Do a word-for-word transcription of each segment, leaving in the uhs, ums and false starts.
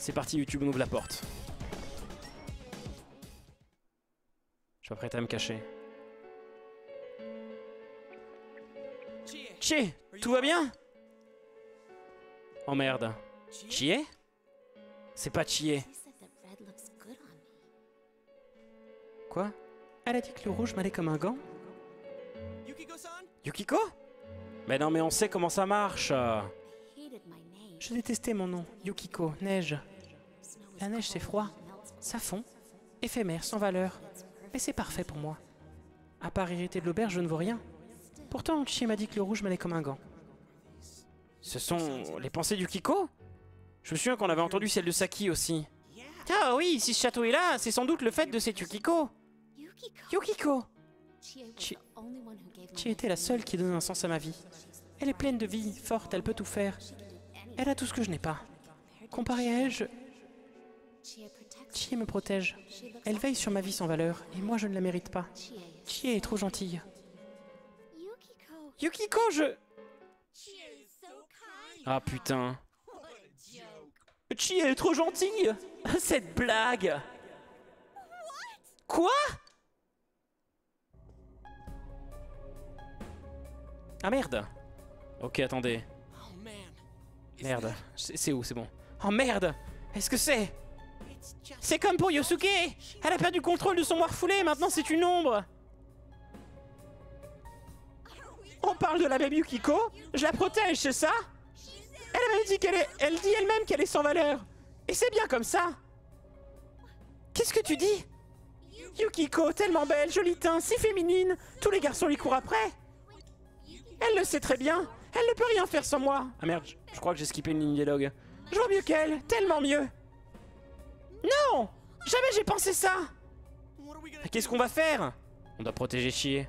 C'est parti, YouTube, on ouvre la porte. Je m'apprête à me cacher. Chie, tout va bien? Oh merde. Chie? C'est pas Chie. Quoi? Elle a dit que le rouge m'allait comme un gant? Yukiko? Mais non mais on sait comment ça marche. Je détestais mon nom, Yukiko, neige. La neige c'est froid, ça fond, éphémère, sans valeur. Mais c'est parfait pour moi. À part irriter de l'auberge, je ne vaux rien. Pourtant, Chie m'a dit que le rouge m'allait comme un gant. Ce sont les pensées d'Yukiko? Je me souviens qu'on avait entendu celle de Saki aussi. Ah oui, si ce château est là, c'est sans doute le fait de cette Yukiko. Yukiko! Chie... Chie était la seule qui donne un sens à ma vie. Elle est pleine de vie, forte, elle peut tout faire. Elle a tout ce que je n'ai pas. Comparé à elle, je... Chie me protège. Elle veille sur ma vie sans valeur, et moi je ne la mérite pas. Chie est trop gentille. Yukiko, je... Ah putain. Chie est trop gentille. Cette blague. Quoi? Ah merde. Ok, attendez. Merde. C'est où? C'est bon. Oh merde. Est-ce que c'est... C'est comme pour Yosuke. Elle a perdu le contrôle de son Morphoulé, maintenant c'est une ombre. On parle de la même Yukiko? Je la protège, c'est ça? Elle avait dit qu'elle est... Elle dit elle-même qu'elle est sans valeur. Et c'est bien comme ça. Qu'est-ce que tu dis? Yukiko, tellement belle, jolie teint, si féminine. Tous les garçons lui courent après. Elle le sait très bien. Elle ne peut rien faire sans moi. Ah merde, je crois que j'ai skippé une ligne dialogue. Je vois mieux qu'elle, tellement mieux. Non! Jamais j'ai pensé ça. Qu'est-ce qu'on va faire? On doit protéger Chie.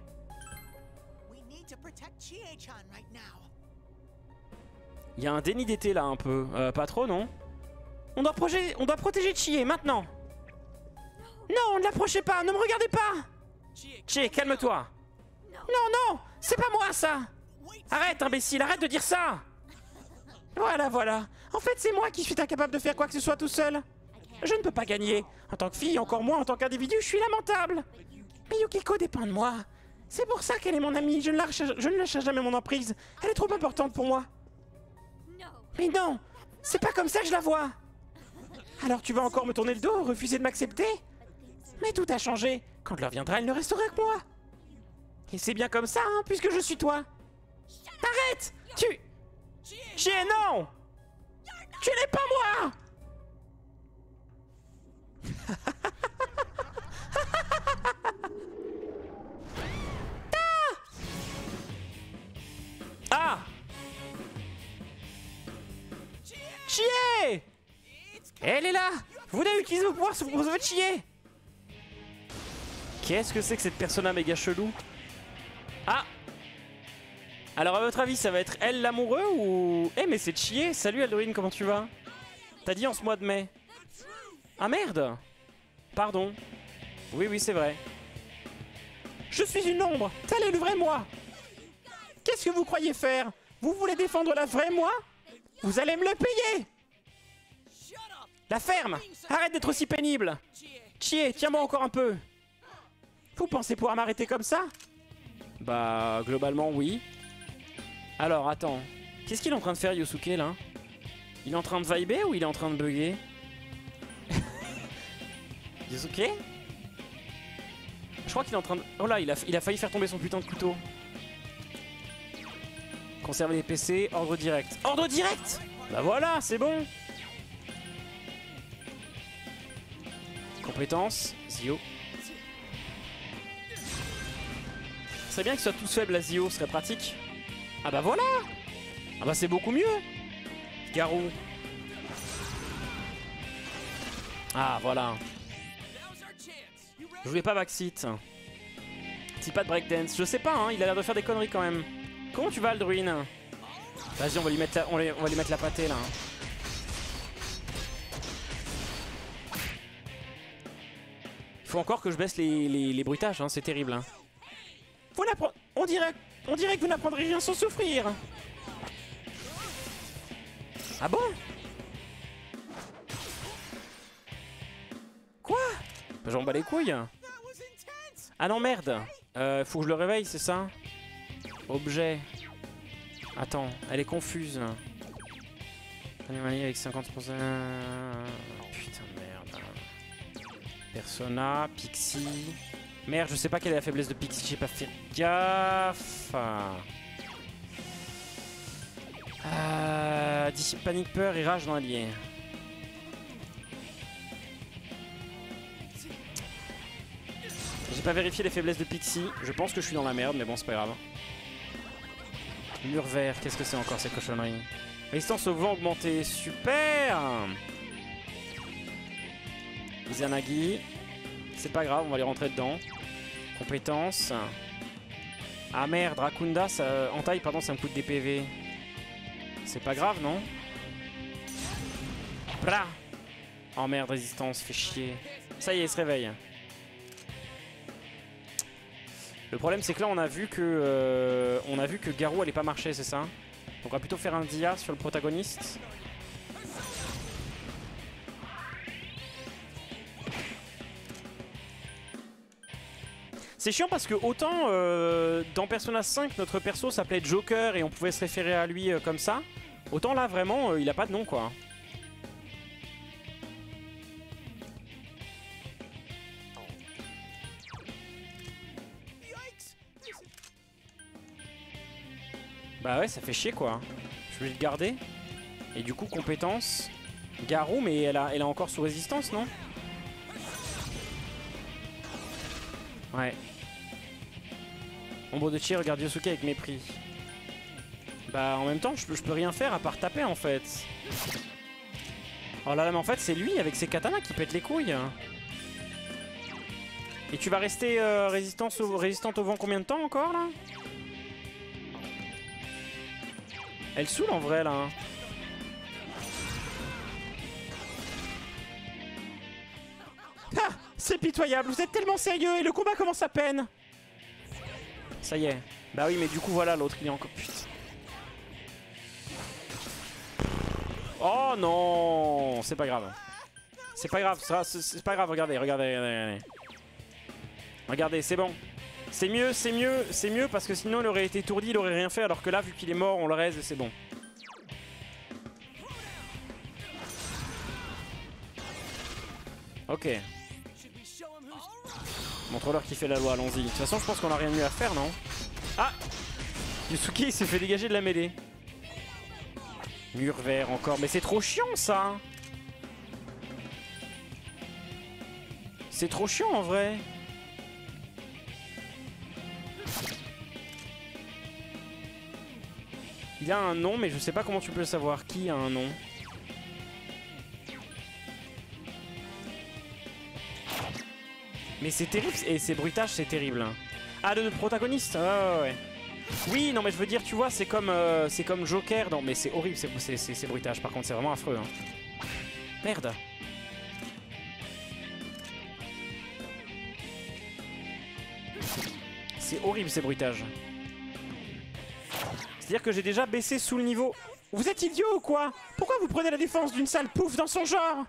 Il y a un déni d'été là un peu. Euh, pas trop, non? On doit, protéger, on doit protéger Chie maintenant. Non, ne l'approchez pas, ne me regardez pas. Chie, calme-toi. Non, non, c'est pas moi ça. Arrête, imbécile, arrête de dire ça. Voilà, voilà. En fait, c'est moi qui suis incapable de faire quoi que ce soit tout seul. Je ne peux pas gagner. En tant que fille, encore moins en tant qu'individu, je suis lamentable. Mais Yukiko dépend de moi. C'est pour ça qu'elle est mon amie. Je ne, la recherche, je ne lâche jamais mon emprise. Elle est trop importante pour moi. Mais non, c'est pas comme ça que je la vois. Alors tu vas encore me tourner le dos, refuser de m'accepter? Mais tout a changé. Quand l'heure viendra, elle ne restera que moi. Et c'est bien comme ça, hein, puisque je suis toi. Arrête! Tu... Chie, non! Tu n'es pas moi! Ah! Chie! Elle est là! Vous devez utiliser vos pouvoirs pour votre Chie! Qu'est-ce que c'est que cette persona méga chelou? Ah! Alors à votre avis, ça va être elle l'amoureux ou... Eh mais c'est Chie! Salut Aldrin, comment tu vas? T'as dit en ce mois de mai. Ah merde! Pardon. Oui, oui, c'est vrai. Je suis une ombre! Tel est le vrai moi! Qu'est-ce que vous croyez faire? Vous voulez défendre la vraie moi? Vous allez me le payer! La ferme! Arrête d'être aussi pénible! Chie, tiens-moi encore un peu! Vous pensez pouvoir m'arrêter comme ça? Bah, globalement, oui. Alors, attends. Qu'est-ce qu'il est en train de faire, Yosuke, là? Il est en train de vibrer ou il est en train de bugger? Yosuke? Je crois qu'il est en train de... Oh là, il a, il a failli faire tomber son putain de couteau. Conserver les P C, ordre direct. Ordre direct! Bah voilà, c'est bon! Compétence, Zio. C'est bien qu'il soit tous faibles à Zio, ce serait pratique. Ah bah voilà! Ah bah c'est beaucoup mieux! Garou. Ah voilà. Je voulais pas backseat. Si pas de breakdance. Je sais pas, hein, il a l'air de faire des conneries quand même. Comment tu vas, Aldruin? Vas-y, on va lui mettre la, on, les, on va lui mettre la pâtée là. Il faut encore que je baisse les, les, les bruitages, hein, c'est terrible. Hein. Vous on, dirait, on dirait que vous n'apprendrez rien sans souffrir. Ah bon? J'en bats les couilles. Ah non, merde. Euh, faut que je le réveille, c'est ça? Objet. Attends, elle est confuse. Animalier avec cinquante pour cent. Putain, merde. Persona, Pixie. Merde, je sais pas quelle est la faiblesse de Pixie, j'ai pas fait gaffe. Euh, dissipe panique, peur et rage dans l'allié. J'ai pas vérifié les faiblesses de Pixie. Je pense que je suis dans la merde, mais bon, c'est pas grave. Mur vert, qu'est-ce que c'est encore ces cochonneries? Résistance au vent augmentée, super. Izanagi. C'est pas grave, on va les rentrer dedans. Compétences. Ah merde, Rakunda, ça, en taille, pardon, ça me coûte des P V. C'est pas grave, non? Blah. Oh merde, résistance, fait chier. Ça y est, il se réveille. Le problème, c'est que là, on a vu que euh, on a vu que Garou allait pas marcher, c'est ça? Donc on va plutôt faire un dia sur le protagoniste. C'est chiant parce que autant euh, dans Persona cinq, notre perso s'appelait Joker et on pouvait se référer à lui euh, comme ça. Autant là, vraiment, euh, il a pas de nom, quoi. Bah ouais, ça fait chier, quoi. Je vais le garder. Et du coup, compétence. Garou, mais elle a, elle a encore sous résistance, non? Ouais. Ombre de Chi regarde Yosuke avec mépris. Bah en même temps, je peux, je peux rien faire à part taper, en fait. Oh là là, mais en fait, c'est lui avec ses katanas qui pète les couilles. Et tu vas rester euh, résistance au, résistante au vent combien de temps encore, là? Elle saoule en vrai, là. Ah, c'est pitoyable, vous êtes tellement sérieux et le combat commence à peine. Ça y est. Bah oui, mais du coup, voilà, l'autre, il est encore... Putain. Oh non, c'est pas grave. C'est pas grave, c'est pas grave, regardez, regardez, regardez. Regardez, c'est bon. C'est mieux, c'est mieux, c'est mieux parce que sinon il aurait été étourdi, il aurait rien fait alors que là, vu qu'il est mort, on le raise et c'est bon. Ok. Montre-leur qui fait la loi, allons-y. De toute façon, je pense qu'on a rien mieux à faire, non? Ah! Yusuke, il s'est fait dégager de la mêlée. Mur vert encore, mais c'est trop chiant ça! C'est trop chiant en vrai! Il a un nom, mais je sais pas comment tu peux le savoir. Qui a un nom? Mais c'est terrible, et ces bruitages, c'est terrible. Ah, le protagoniste? Ah, ouais, ouais. Oui, non, mais je veux dire, tu vois, c'est comme, euh, c'est comme Joker. Non, mais c'est horrible, ces, ces, ces bruitages. Par contre, c'est vraiment affreux. Hein. Merde. C'est horrible, ces bruitages. C'est-à-dire que j'ai déjà baissé sous le niveau. Vous êtes idiot ou quoi? Pourquoi vous prenez la défense d'une sale pouffe dans son genre?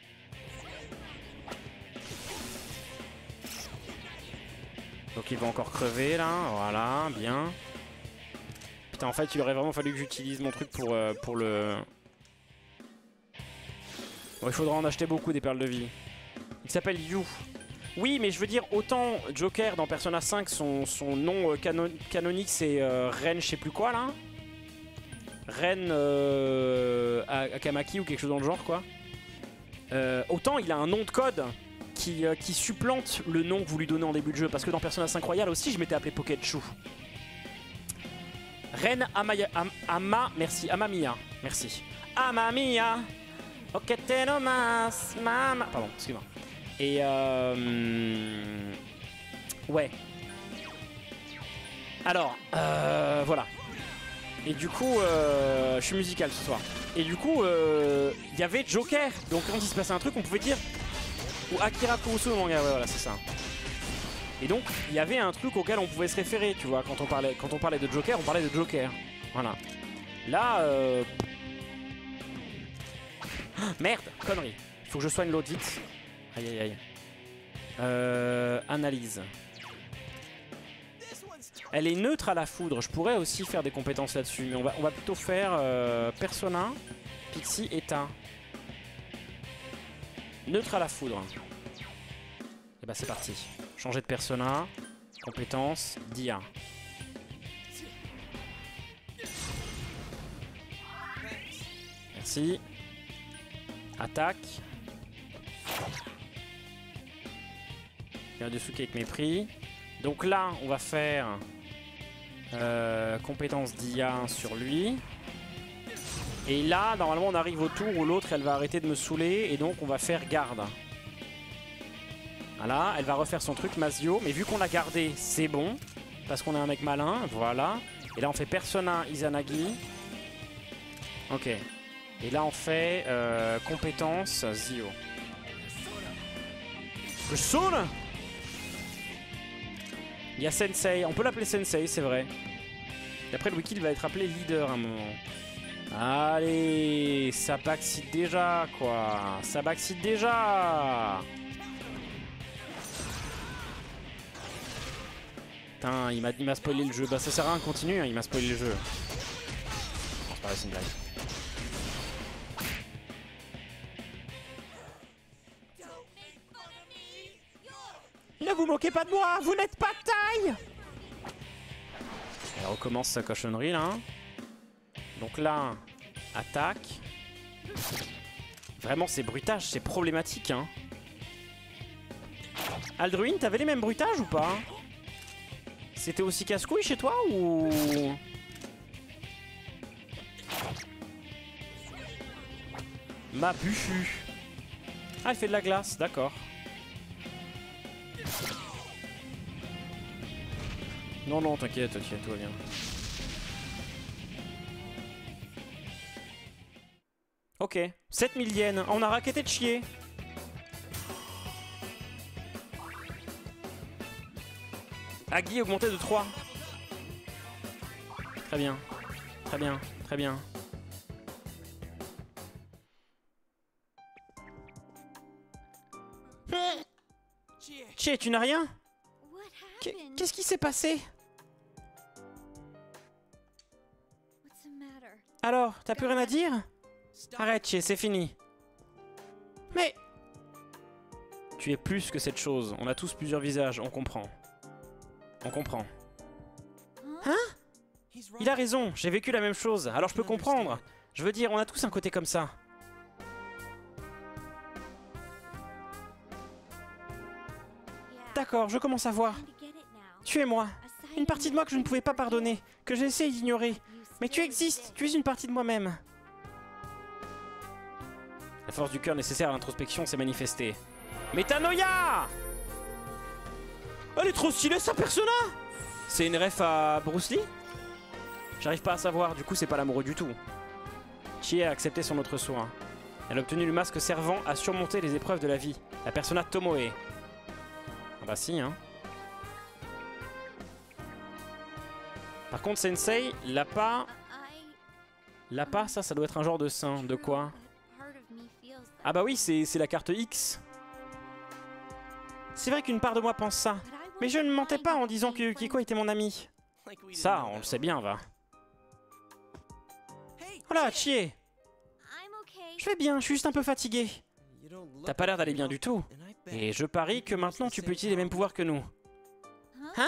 Donc il va encore crever là, voilà, bien. Putain, en fait il aurait vraiment fallu que j'utilise mon truc pour, euh, pour le... Bon, il faudra en acheter beaucoup des perles de vie. Il s'appelle Yu. Oui, mais je veux dire, autant Joker dans Persona cinq, son, son nom euh, canon canonique c'est euh, Ren je sais plus quoi là. Ren euh, Akamaki ou quelque chose dans le genre quoi. Euh, autant il a un nom de code qui, euh, qui supplante le nom que vous lui donnez en début de jeu. Parce que dans Persona cinq Royal aussi je m'étais appelé Pokechu. Ren Amaya, Am, Ama, merci, Amamiya, merci. Amamiya, Oketenomas, Mama, pardon, excuse-moi. Et euh... ouais. Alors, euh, voilà. Et du coup, euh, je suis musical ce soir. Et du coup, il euh, y avait Joker. Donc quand il se passait un truc, on pouvait dire... Ou Akira Kurosu, non, ouais, voilà, c'est ça. Et donc, il y avait un truc auquel on pouvait se référer, tu vois. Quand on parlait, quand on parlait de Joker, on parlait de Joker. Voilà. Là, euh... merde, connerie. Faut que je soigne l'audit. Aïe, aïe, aïe. Euh, analyse. Elle est neutre à la foudre. Je pourrais aussi faire des compétences là-dessus. Mais on va, on va plutôt faire euh, Persona, Pixie, État. Neutre à la foudre. Et bah c'est parti. Changer de persona. Compétence. D I A. Merci. Attaque. Yasuke avec mépris. Donc là, on va faire euh, compétence d'I A sur lui. Et là, normalement, on arrive au tour où l'autre, elle va arrêter de me saouler. Et donc, on va faire garde. Voilà, elle va refaire son truc Mazio. Mais vu qu'on l'a gardé, c'est bon. Parce qu'on est un mec malin. Voilà. Et là, on fait Persona Izanagi. Ok. Et là, on fait euh, compétence Zio. Je saoule. Il y a Sensei. On peut l'appeler Sensei, c'est vrai. Et après, le wiki, il va être appelé leader à un moment. Allez, ça backseat déjà, quoi. Ça backseat déjà. Putain, il m'a spoilé le jeu. Bah, ça sert à rien de continuer, hein. Il m'a spoilé le jeu. Bon, c'est pas vrai, c'est une blague. Ne vous moquez pas de moi, vous n'êtes pas de taille. Elle recommence sa cochonnerie là. Donc là, attaque. Vraiment, c'est bruitage, c'est problématique. Hein. Aldruin, t'avais les mêmes bruitages ou pas? C'était aussi casse-couille chez toi ou... Ma buffu. Ah, elle fait de la glace, d'accord. Non, non, t'inquiète, t'inquiète, tout va bien. Ok, sept mille yens. On a raquetté de chier. Agi augmenté de trois. Très bien. Très bien, très bien. Chie, tu n'as rien? Qu'est-ce qui s'est passé? Alors, t'as plus rien à dire? Arrête, Chie, c'est fini. Mais... Tu es plus que cette chose. On a tous plusieurs visages, on comprend. On comprend. Hein? Il a raison, j'ai vécu la même chose, alors je peux comprendre. Je veux dire, on a tous un côté comme ça. D'accord, je commence à voir. Tu es moi. Une partie de moi que je ne pouvais pas pardonner, que j'ai essayé d'ignorer. Mais tu existes, tu es une partie de moi-même. La force du cœur nécessaire à l'introspection s'est manifestée. Métanoïa! Elle est trop stylée sa persona! C'est une ref à Bruce Lee? J'arrive pas à savoir, du coup c'est pas l'amoureux du tout. Chie a accepté son autre soin. Elle a obtenu le masque servant à surmonter les épreuves de la vie. La persona Tomoe. Ah bah si hein. Par contre Sensei, l'appât... L'appât, ça, ça doit être un genre de saint. De quoi? Ah bah oui, c'est la carte X. C'est vrai qu'une part de moi pense ça. Mais je ne mentais pas en disant que Yukiko était mon ami. Ça, on le sait bien, va. Voilà, Chie. Je vais bien, je suis juste un peu fatigué. T'as pas l'air d'aller bien du tout. Et je parie que maintenant tu peux utiliser les mêmes pouvoirs que nous. Hein?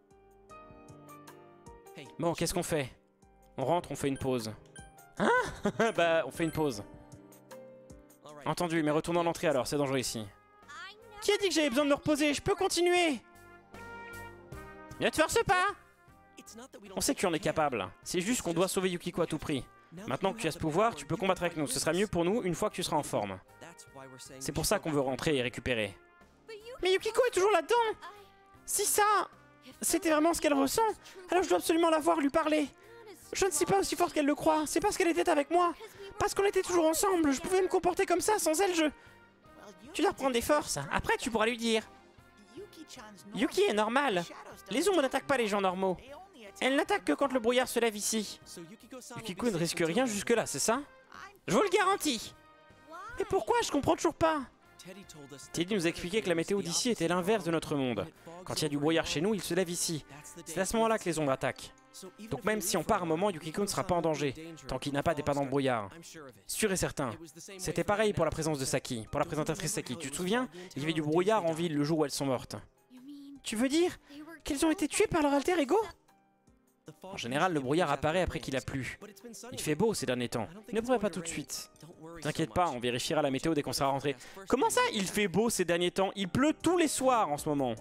Bon, qu'est-ce qu'on fait? On rentre, on fait une pause. Hein? Bah, on fait une pause. Entendu, mais retournons à l'entrée alors, c'est dangereux ici. Qui a dit que j'avais besoin de me reposer? Je peux continuer. Ne te force pas. On sait que tu en es capable. C'est juste qu'on doit sauver Yukiko à tout prix. Maintenant que tu as ce pouvoir, tu peux combattre avec nous. Ce sera mieux pour nous une fois que tu seras en forme. C'est pour ça qu'on veut rentrer et récupérer. Mais Yukiko est toujours là-dedans. Si ça, c'était vraiment ce qu'elle ressent, alors je dois absolument la voir, lui parler. Je ne suis pas aussi forte qu'elle le croit. C'est parce qu'elle était avec moi. Parce qu'on était toujours ensemble. Je pouvais me comporter comme ça sans elle, je... Tu dois reprendre des forces. Après, tu pourras lui dire. Yuki est normale. Les ombres n'attaquent pas les gens normaux. Elle n'attaque que quand le brouillard se lève ici. Yukiko ne risque rien jusque-là, c'est ça? Je vous le garantis. Mais pourquoi? Je comprends toujours pas. Teddy nous a expliqué que la météo d'ici était l'inverse de notre monde. Quand il y a du brouillard chez nous, il se lève ici. C'est à ce moment-là que les ombres attaquent. Donc même si on part un moment, Yukiko ne sera pas en danger, tant qu'il n'a pas dépendant de brouillard. Sûr et certain. C'était pareil pour la présence de Saki, pour la présentatrice Saki. Tu te souviens? Il y avait du brouillard en ville le jour où elles sont mortes. Tu veux dire qu'elles ont été tuées par leur alter ego? En général, le brouillard apparaît après qu'il a plu. Il fait beau ces derniers temps. Il ne pourrait pas tout de suite. T'inquiète pas, on vérifiera la météo dès qu'on sera rentré. Comment ça, il fait beau ces derniers temps? Il pleut tous les soirs en ce moment.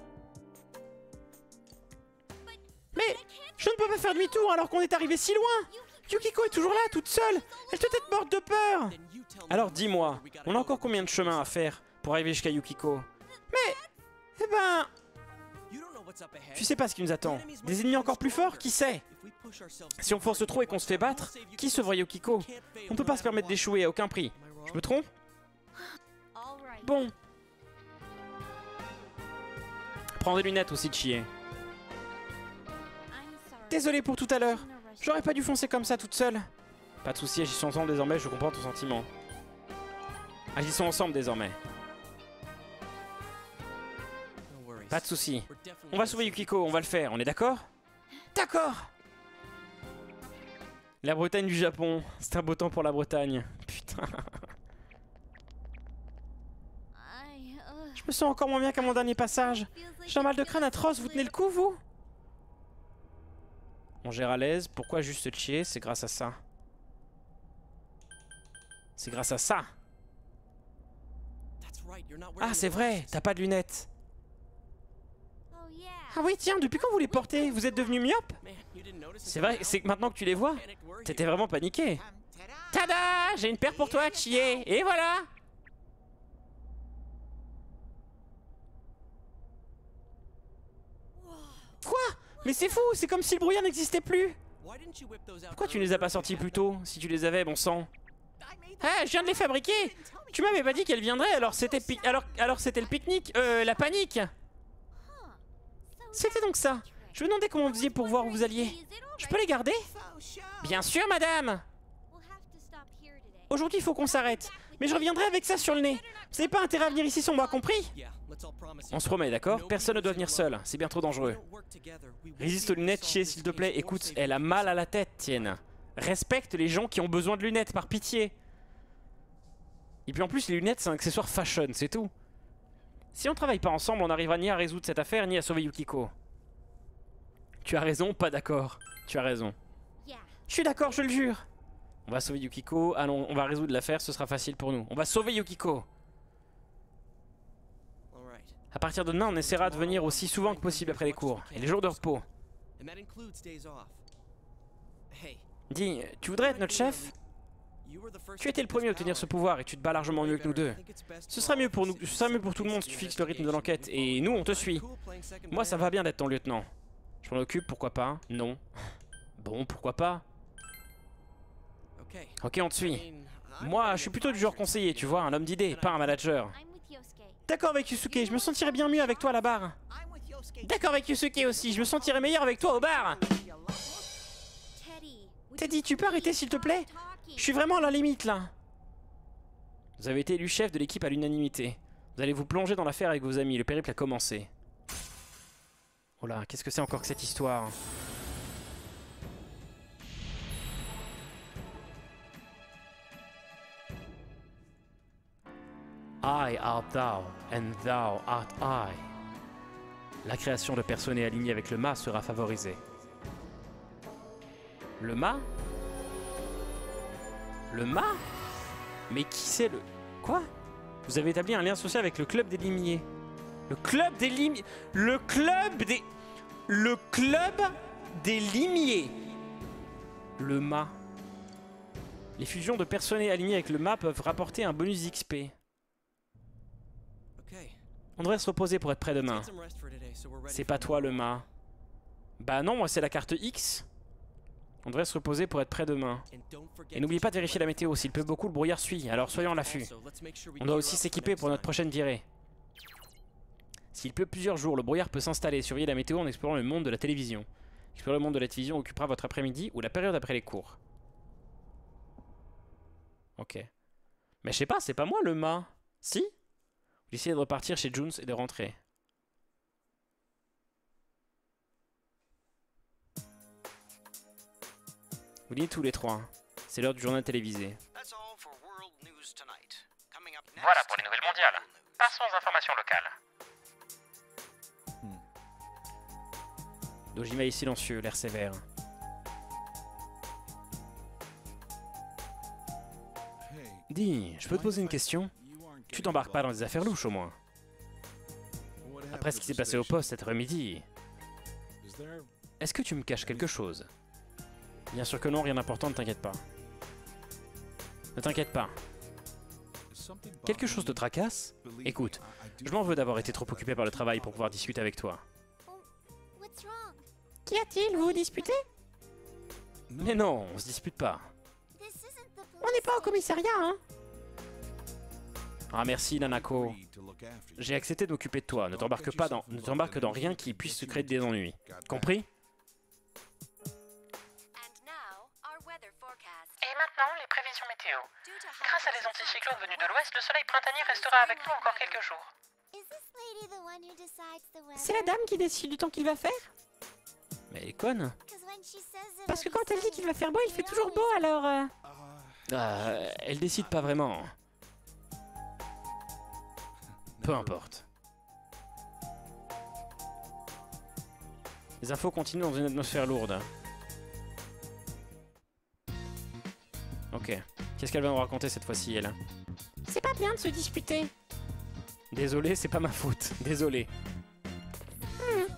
Mais je ne peux pas faire demi-tour alors qu'on est arrivé si loin. Yukiko est toujours là, toute seule. Elle doit être morte de peur. Alors dis-moi, on a encore combien de chemin à faire pour arriver jusqu'à Yukiko? Mais, eh ben... Tu sais pas ce qui nous attend. Des ennemis encore plus forts? Qui sait? Si on force trop et qu'on se fait battre, qui sauvera Yukiko? On peut pas se permettre d'échouer à aucun prix. Je me trompe? Bon. Prends des lunettes aussi, Chie. Désolé pour tout à l'heure. J'aurais pas dû foncer comme ça toute seule. Pas de soucis, agissons ensemble désormais, je comprends ton sentiment. Agissons ensemble désormais. Pas de soucis. On va sauver Yukiko, on va le faire, on est d'accord? D'accord. La Bretagne du Japon. C'est un beau temps pour la Bretagne. Putain. Je me sens encore moins bien qu'à mon dernier passage. J'ai un mal de crâne atroce, vous tenez le coup, vous? On gère à l'aise. Pourquoi juste chier? C'est grâce à ça. C'est grâce à ça. Ah, c'est vrai, t'as pas de lunettes. Ah oui, tiens, depuis quand vous les portez? Vous êtes devenu myope? C'est vrai, c'est que maintenant que tu les vois, t'étais vraiment paniqué. Tada! J'ai une paire pour toi, Chie. Et voilà! Quoi? Mais c'est fou, c'est comme si le brouillard n'existait plus. Pourquoi tu ne les as pas sortis plus tôt? Si tu les avais, bon sang. Ah, je viens de les fabriquer. Tu m'avais pas dit qu'elles viendraient, alors c'était pi... alors alors c'était le pique-nique, euh, la panique. C'était donc ça. Je me demandais comment vous faisiez pour voir où vous alliez. Je peux les garder? Bien sûr, madame. Aujourd'hui, il faut qu'on s'arrête. Mais je reviendrai avec ça sur le nez. Vous n'avez pas intérêt à venir ici sans moi, compris? On se promet, d'accord? Personne ne doit venir seul. C'est bien trop dangereux. Résiste aux lunettes, Chie, s'il te plaît. Écoute, elle a mal à la tête, tienne. Respecte les gens qui ont besoin de lunettes, par pitié. Et puis en plus, les lunettes, c'est un accessoire fashion, c'est tout. Si on travaille pas ensemble, on n'arrivera ni à résoudre cette affaire, ni à sauver Yukiko. Tu as raison, pas d'accord. Tu as raison. Je suis d'accord, je le jure. On va sauver Yukiko. Allons, on va résoudre l'affaire, ce sera facile pour nous. On va sauver Yukiko. À partir de demain, on essaiera de venir aussi souvent que possible après les cours. Et les jours de repos. Dis, tu voudrais être notre chef? Tu étais le premier à obtenir ce pouvoir et tu te bats largement mieux que nous deux. Ce sera mieux pour nous, ce sera mieux pour tout le monde si tu fixes le rythme de l'enquête. Et nous, on te suit. Moi, ça va bien d'être ton lieutenant. Je m'en occupe, pourquoi pas? Non. Bon, pourquoi pas? Ok, on te suit. Moi, je suis plutôt du genre conseiller, tu vois, un homme d'idées, pas un manager. D'accord avec Yusuke, je me sentirais bien mieux avec toi à la barre. D'accord avec Yusuke aussi, je me sentirais meilleur avec toi au bar. Teddy, tu peux arrêter s'il te plaît? Je suis vraiment à la limite là. Vous avez été élu chef de l'équipe à l'unanimité. Vous allez vous plonger dans l'affaire avec vos amis, le périple a commencé. Oh là, qu'est-ce que c'est encore que cette histoire? I art thou, and thou art I. La création de personnes alignées avec le mât sera favorisée. Le mât? Le mât? Mais qui c'est le... Quoi? Vous avez établi un lien social avec le club des limiers. Le club des limiers... Le club des... Le club des limiers. Le mât. Les fusions de personnes alignées avec le mât peuvent rapporter un bonus X P. On devrait se reposer pour être prêt demain. C'est pas toi le mât. Bah non, moi c'est la carte X. On devrait se reposer pour être prêt demain. Et n'oubliez pas de vérifier la météo. S'il pleut beaucoup, le brouillard suit. Alors soyons à l'affût. On doit aussi s'équiper pour notre prochaine virée. S'il pleut plusieurs jours, le brouillard peut s'installer. Surveillez la météo en explorant le monde de la télévision. Explorer le monde de la télévision occupera votre après-midi ou la période après les cours. Ok. Mais je sais pas, c'est pas moi le mât. Si? J'essaie de repartir chez Junes et de rentrer. Vous lisez tous les trois. C'est l'heure du journal télévisé. Voilà pour les nouvelles mondiales. Passons aux informations locales. Dojima est silencieux, l'air sévère. Dis, je peux te poser une question? Tu t'embarques pas dans des affaires louches au moins? Après ce qui s'est passé au poste cet après-midi, est-ce que tu me caches quelque chose? Bien sûr que non, rien d'important, ne t'inquiète pas. Ne t'inquiète pas. Quelque chose te tracasse? Écoute, je m'en veux d'avoir été trop occupé par le travail pour pouvoir discuter avec toi. Qu'y a-t-il? Vous vous disputez? Mais non, on se dispute pas. On n'est pas au commissariat, hein? Ah merci Nanako. J'ai accepté de m'occuper de toi. Ne t'embarque pas dans, ne t'embarque dans rien qui puisse te créer des ennuis. Compris? Et maintenant, les prévisions météo. Grâce à des anticyclones venus de l'ouest, le soleil printanier restera avec nous encore quelques jours. C'est la dame qui décide du temps qu'il va faire? Mais elle est conne. Parce que quand elle dit qu'il va faire beau, il fait toujours beau, alors... Euh... Ah, elle décide pas vraiment. Peu importe. Les infos continuent dans une atmosphère lourde. Ok. Qu'est-ce qu'elle va nous raconter cette fois-ci, elle? C'est pas bien de se disputer. Désolé, c'est pas ma faute. Désolé. Hmm.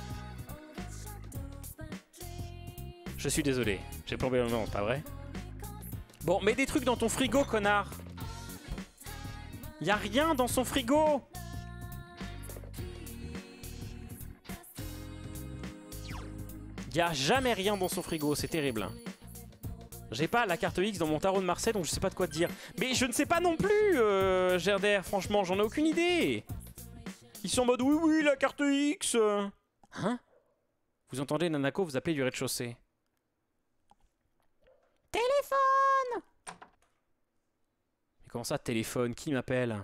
Je suis désolé. J'ai plombé le moment, c'est pas vrai? Bon, mets des trucs dans ton frigo, connard. Y'a rien dans son frigo. Y'a jamais rien dans son frigo, c'est terrible. J'ai pas la carte X dans mon tarot de Marseille, donc je sais pas de quoi te dire. Mais je ne sais pas non plus, euh, Gerder, franchement, j'en ai aucune idée. Ils sont en mode oui, oui, la carte X. Hein? Vous entendez Nanako vous appeler du rez-de-chaussée. Téléphone! Mais comment ça, téléphone? Qui m'appelle?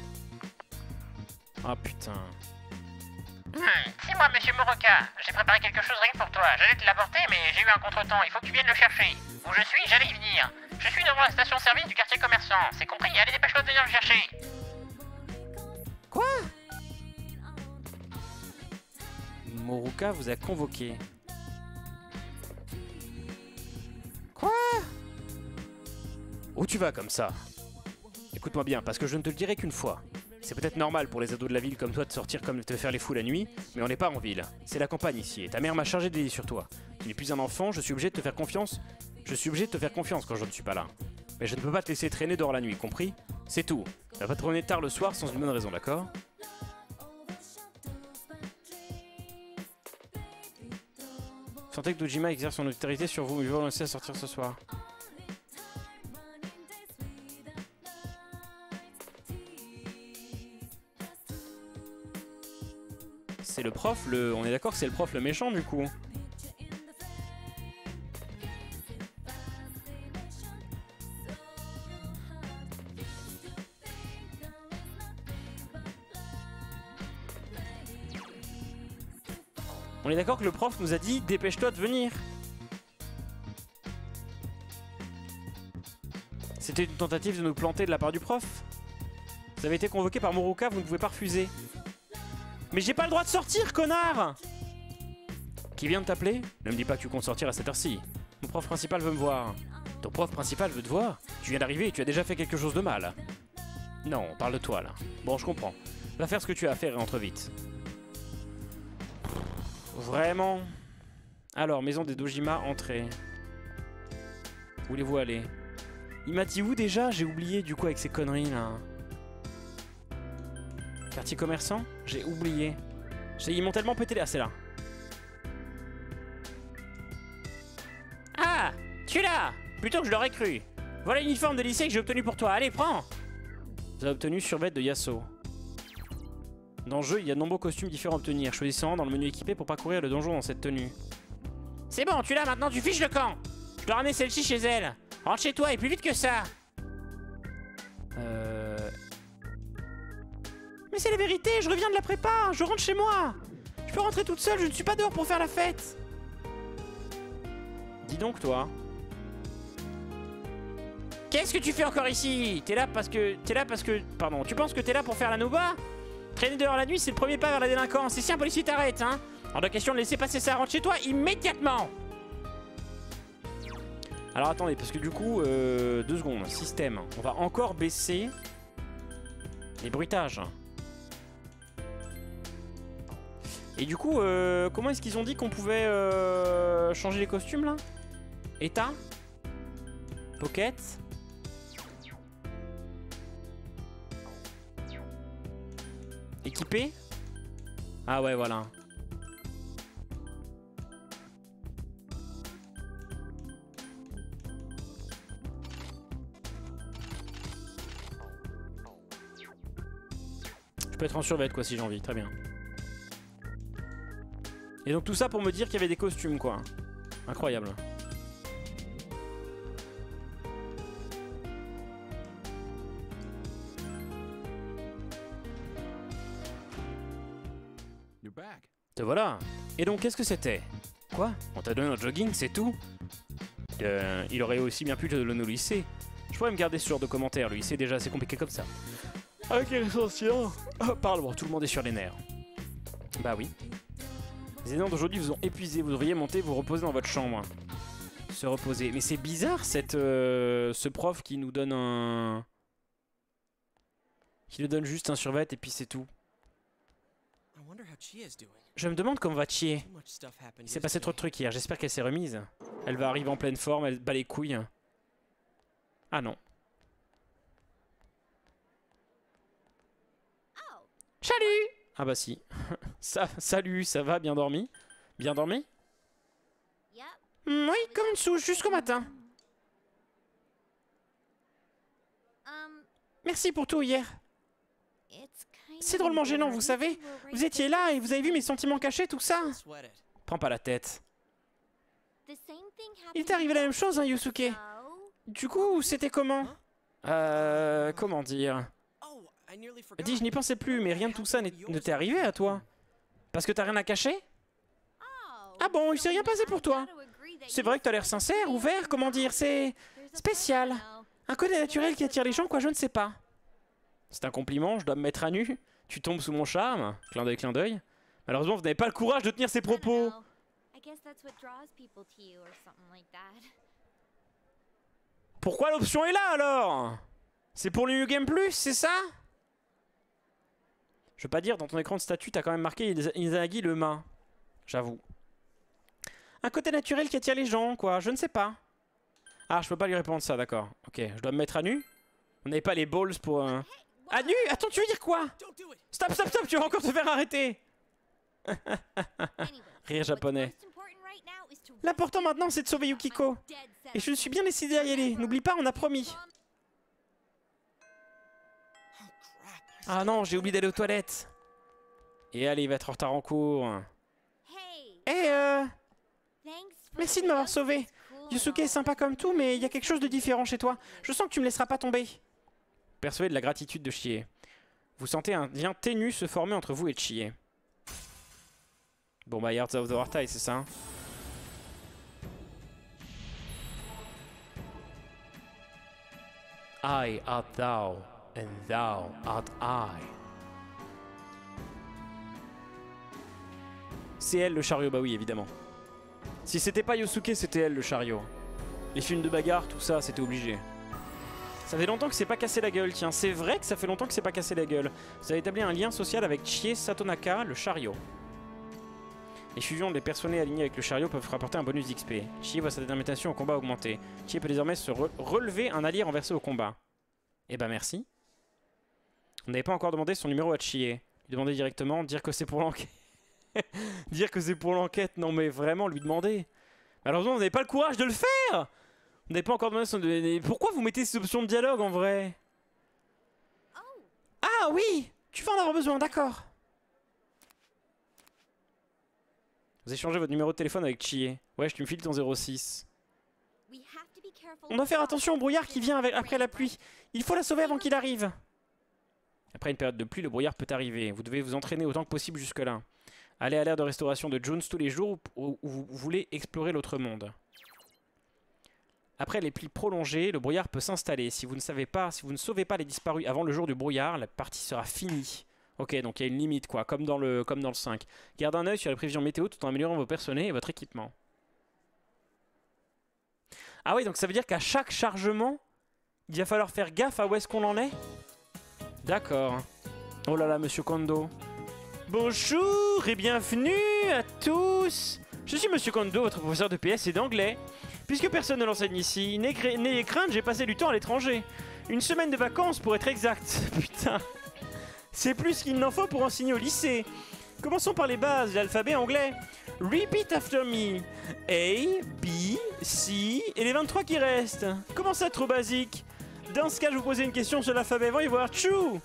Ah putain. Hmm, c'est moi, monsieur Moroka. J'ai préparé quelque chose rien que pour toi. J'allais te l'apporter, mais j'ai eu un contretemps. Il faut que tu viennes le chercher. Où je suis, j'allais y venir. Je suis devant la station-service du quartier commerçant. C'est compris? Allez, dépêche-toi de venir le chercher. Quoi? Moruka vous a convoqué. Quoi? Où tu vas comme ça? Écoute-moi bien, parce que je ne te le dirai qu'une fois. C'est peut-être normal pour les ados de la ville comme toi de sortir comme de te faire les fous la nuit, mais on n'est pas en ville. C'est la campagne ici, et ta mère m'a chargé de veiller sur toi. Tu n'es plus un enfant, je suis obligé de te faire confiance. Je suis obligé de te faire confiance quand je ne suis pas là. Mais je ne peux pas te laisser traîner dehors la nuit, compris? C'est tout. Tu vas pas te revenir tard le soir sans une bonne raison, d'accord? Sentez que Dojima exerce son autorité sur vous, il va vous laisser sortir ce soir. C'est le prof, le... on est d'accord que c'est le prof le méchant du coup. On est d'accord que le prof nous a dit dépêche-toi de venir. C'était une tentative de nous planter de la part du prof. Vous avez été convoqué par Moruka, vous ne pouvez pas refuser. Mais j'ai pas le droit de sortir, connard! Qui vient de t'appeler? Ne me dis pas que tu comptes sortir à cette heure-ci. Mon prof principal veut me voir. Ton prof principal veut te voir? Tu viens d'arriver et tu as déjà fait quelque chose de mal. Non, on parle de toi, là. Bon, je comprends. Va faire ce que tu as à faire et rentre vite. Vraiment? Alors, maison des Dojima, entrée. Où voulez-vous aller? Il m'a dit où déjà? J'ai oublié, du coup, avec ces conneries, là. Quartier commerçant? J'ai oublié. Ils m'ont tellement pété là, c'est là. Ah! Tu es là! Plutôt que je l'aurais cru. Voilà l'uniforme de lycée que j'ai obtenu pour toi. Allez, prends! Vous avez obtenu survêt de Yasuo. Dans le jeu, il y a de nombreux costumes différents à obtenir. Choisissant dans le menu équipé pour parcourir le donjon dans cette tenue. C'est bon, tu l'as maintenant, tu fiches le camp! Je dois ramener celle-ci chez elle. Rentre chez toi et plus vite que ça! Euh... Mais c'est la vérité, je reviens de la prépa, je rentre chez moi. Je peux rentrer toute seule, je ne suis pas dehors pour faire la fête. Dis donc, toi. Qu'est-ce que tu fais encore ici? T'es là parce que... T'es là parce que... Pardon, tu penses que t'es là pour faire la noba? Traîner dehors la nuit, c'est le premier pas vers la délinquance. Et si un policier t'arrête, hein? Hors de question de laisser passer ça, rentre chez toi immédiatement. Alors attendez, parce que du coup... Euh, deux secondes, système. On va encore baisser... les bruitages. Et du coup, euh, comment est-ce qu'ils ont dit qu'on pouvait euh, changer les costumes, là? État? Pocket? Équipé? Ah ouais, voilà. Je peux être en survêt, quoi, si j'ai envie. Très bien. Et donc tout ça pour me dire qu'il y avait des costumes, quoi. Incroyable. Te voilà. Et donc qu'est-ce que c'était? Quoi? On t'a donné un jogging, c'est tout? euh, Il aurait aussi bien pu le nous lycée. Je pourrais me garder ce genre de commentaires, lui, c'est déjà assez compliqué comme ça. Ok, l'essentiel. Oh, parle, bon, tout le monde est sur les nerfs. Bah oui. Les événements d'aujourd'hui vous ont épuisé, vous devriez monter, vous reposer dans votre chambre. Se reposer. Mais c'est bizarre cette, euh, ce prof qui nous donne un... Qui nous donne juste un survêt et puis c'est tout. Je me demande comment va Chie. Il s'est passé trop de trucs hier, j'espère qu'elle s'est remise. Elle va arriver en pleine forme, elle bat les couilles. Ah non. Salut! Ah bah si. Ça, salut, ça va, bien dormi? Bien dormi? Mm, oui, comme une souche, jusqu'au matin. Merci pour tout hier. C'est drôlement gênant, vous savez. Vous étiez là et vous avez vu mes sentiments cachés, tout ça. Prends pas la tête. Il t'est arrivé la même chose, hein, Yusuke. Du coup, c'était comment? Euh... Comment dire? Dis, je n'y pensais plus, mais rien de tout ça ne t'est arrivé à toi. Parce que t'as rien à cacher? Ah bon, il s'est rien passé pour toi. C'est vrai que t'as l'air sincère, ouvert, comment dire, c'est... spécial. Un côté naturel qui attire les gens, quoi, je ne sais pas. C'est un compliment, je dois me mettre à nu. Tu tombes sous mon charme. Clin d'œil, clin d'œil. Malheureusement, vous n'avez pas le courage de tenir ces propos. Pourquoi l'option est là, alors? C'est pour le New Game Plus, c'est ça? Je veux pas dire, dans ton écran de statut, t'as quand même marqué Izanagi le main. J'avoue. Un côté naturel qui attire les gens, quoi. Je ne sais pas. Ah, je peux pas lui répondre ça, d'accord. Ok, je dois me mettre à nu. On n'avait pas les balls pour... Euh... À nu? Attends, tu veux dire quoi? Stop, stop, stop, tu vas encore te faire arrêter. Rire japonais. L'important maintenant, c'est de sauver Yukiko. Et je suis bien décidé à y aller. N'oublie pas, on a promis. Ah non, j'ai oublié d'aller aux toilettes. Et allez, il va être en retard en cours. Eh hey, euh... merci de m'avoir sauvé. Yusuke est sympa comme tout, mais il y a quelque chose de différent chez toi. Je sens que tu me laisseras pas tomber. Percevez de la gratitude de Chie. Vous sentez un lien ténu se former entre vous et Chie. Bon bah, Hearts of the Wartai, c'est ça, hein. I art thou, and thou art I. C'est elle le chariot, bah oui, évidemment. Si c'était pas Yosuke, c'était elle le chariot. Les films de bagarre, tout ça, c'était obligé. Ça fait longtemps que c'est pas cassé la gueule, tiens. C'est vrai que ça fait longtemps que c'est pas cassé la gueule. Vous avez établi un lien social avec Chie Satonaka, le chariot. Les fusions des personnes alignés avec le chariot peuvent rapporter un bonus d'X P. Chie voit sa détermination au combat augmenter. Chie peut désormais se re relever un allié renversé au combat. Eh ben merci. On n'avait pas encore demandé son numéro à Chie. Lui demander directement, dire que c'est pour l'enquête. Dire que c'est pour l'enquête, non mais vraiment lui demander. Malheureusement, vous n'avez pas le courage de le faire. Vous n'avez pas encore demandé son... Pourquoi vous mettez ces options de dialogue en vrai? Ah oui, tu vas en avoir besoin, d'accord. Vous échangez votre numéro de téléphone avec Chie. Ouais, tu me files ton zéro six. On doit faire attention au brouillard qui vient avec, après la pluie. Il faut la sauver avant qu'il arrive. Après une période de pluie, le brouillard peut arriver. Vous devez vous entraîner autant que possible jusque-là. Allez à l'aire de restauration de Jones tous les jours où vous voulez explorer l'autre monde. Après les pluies prolongées, le brouillard peut s'installer. Si vous ne savez pas, si vous ne sauvez pas les disparus avant le jour du brouillard, la partie sera finie. Ok, donc il y a une limite quoi, comme dans le, comme dans le cinq. Gardez un œil sur les prévisions météo tout en améliorant vos personnels et votre équipement. Ah oui, donc ça veut dire qu'à chaque chargement, il va falloir faire gaffe à où est-ce qu'on en est. D'accord. Oh là là, monsieur Kondo. Bonjour et bienvenue à tous. Je suis monsieur Kondo, votre professeur de P S et d'anglais. Puisque personne ne l'enseigne ici, n'ayez crainte, j'ai passé du temps à l'étranger. Une semaine de vacances pour être exact. Putain. C'est plus qu'il n'en faut pour enseigner au lycée. Commençons par les bases de l'alphabet anglais. Repeat after me. A, B, C et les vingt-trois qui restent. Comment ça, trop basique? Dans ce cas, je vous posais une question sur l'alphabet, voyons voir. Chou.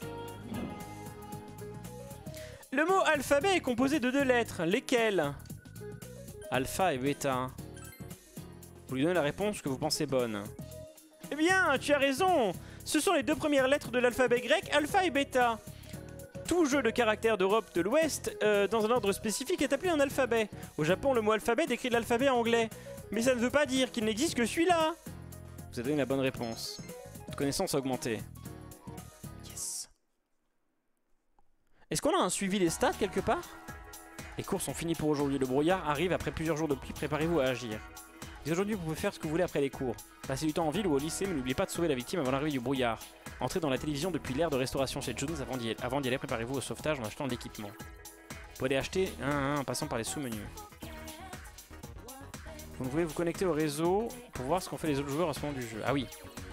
Le mot alphabet est composé de deux lettres. Lesquelles? Alpha et bêta. Vous lui donnez la réponse que vous pensez bonne. Eh bien, tu as raison. Ce sont les deux premières lettres de l'alphabet grec, alpha et bêta. Tout jeu de caractères d'Europe de l'Ouest, euh, dans un ordre spécifique, est appelé un alphabet. Au Japon, le mot alphabet décrit l'alphabet anglais. Mais ça ne veut pas dire qu'il n'existe que celui-là. Vous avez donné la bonne réponse. Votre connaissance a augmenté. Yes. Est-ce qu'on a un suivi des stats quelque part? Les cours sont finis pour aujourd'hui. Le brouillard arrive après plusieurs jours de pluie. Préparez-vous à agir. Et aujourd'hui, vous pouvez faire ce que vous voulez après les cours. Passez du temps en ville ou au lycée, mais n'oubliez pas de sauver la victime avant l'arrivée du brouillard. Entrez dans la télévision depuis l'ère de restauration chez Jones avant d'y avant d'y aller. Préparez-vous au sauvetage en achetant de l'équipement. Vous pouvez aller acheter un à un en passant par les sous-menus. Vous pouvez vous connecter au réseau pour voir ce qu'ont fait les autres joueurs à ce moment du jeu. Ah oui.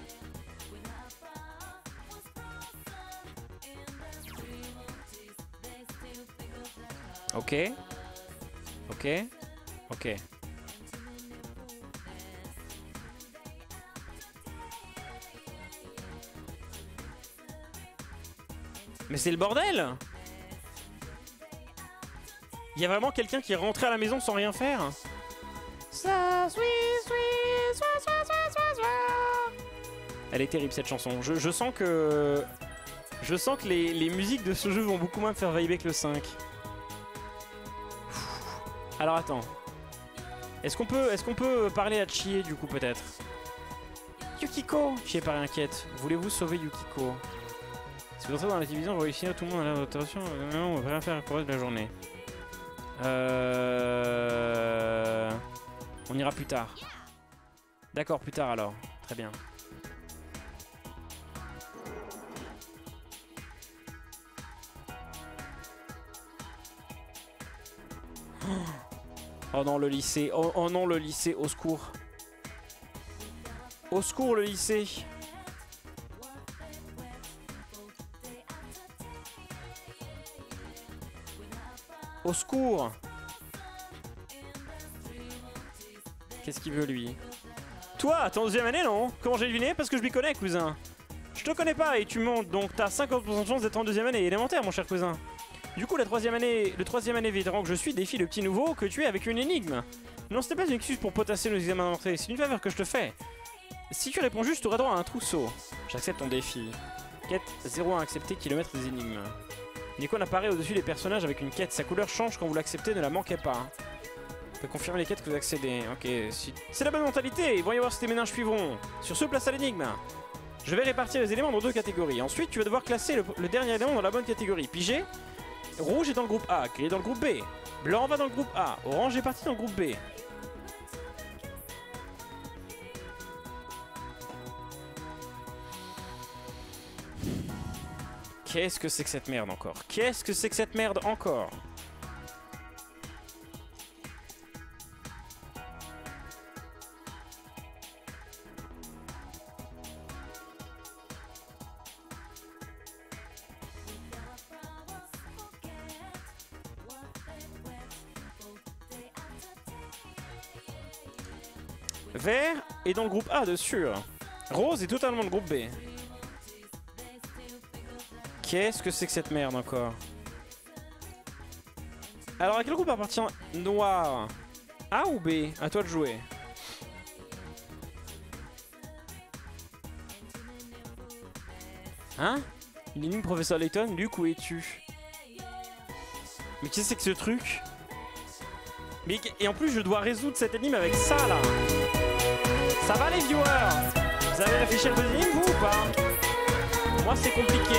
Ok. Ok. Ok. Mais c'est le bordel! Il y a vraiment quelqu'un qui est rentré à la maison sans rien faire? Ça, sui, sui, soi, soi, soi, soi, soi. Elle est terrible cette chanson. Je, je sens que... Je sens que les, les musiques de ce jeu vont beaucoup moins me faire vibrer que le cinq. Alors attends. Est-ce qu'on peut, est-ce qu'on peut parler à Chie du coup peut-être? Yukiko! Chie paraît inquiète. Voulez-vous sauver Yukiko? Si vous entrez dans la division, vous réussissez tout le monde à la rotation. On va rien faire pour le reste de la journée. Euh... On ira plus tard. D'accord, plus tard alors. Très bien. Oh non, le lycée. Oh, oh non, le lycée. Au secours. Au secours, le lycée. Au secours! Qu'est-ce qu'il veut lui? Toi, t'es en deuxième année non? Comment j'ai deviné? Parce que je m'y connais, cousin. Je te connais pas et tu montes, donc t'as cinquante pour cent de chance d'être en deuxième année élémentaire, mon cher cousin. Du coup, la troisième année, le troisième année vétéran que je suis défie le petit nouveau que tu es avec une énigme. Non, ce n'est pas une excuse pour potasser nos examens d'entrée, c'est une faveur que je te fais. Si tu réponds juste, tu auras droit à un trousseau. J'accepte ton défi. Quête zéro à accepter, kilomètre des énigmes. Une icône apparaît au-dessus des personnages avec une quête. Sa couleur change quand vous l'acceptez, ne la manquez pas. Vous pouvez confirmer les quêtes que vous accédez. Ok, si... c'est la bonne mentalité. Voyons voir si tes ménages suivront. Sur ce, place à l'énigme. Je vais répartir les éléments dans deux catégories. Ensuite, tu vas devoir classer le, le dernier élément dans la bonne catégorie. Pigé. Rouge est dans le groupe A, gris est dans le groupe B. Blanc va dans le groupe A, orange est parti dans le groupe B. Qu'est-ce que c'est que cette merde encore? Qu'est-ce que c'est que cette merde encore? Vert est dans le groupe A de sûr. Rose est totalement dans le groupe B. Qu'est-ce que c'est que cette merde encore? Alors à quel groupe appartient Noir? A ou B? À toi de jouer. Hein? Une énigme, professeur Layton. Luke, où es-tu? Mais qu'est-ce que c'est que ce truc? Mais et en plus, je dois résoudre cette énigme avec ça là. Ça va les viewers? Vous avez réfléchi à vos énigmes, vous ou pas? Moi, c'est compliqué.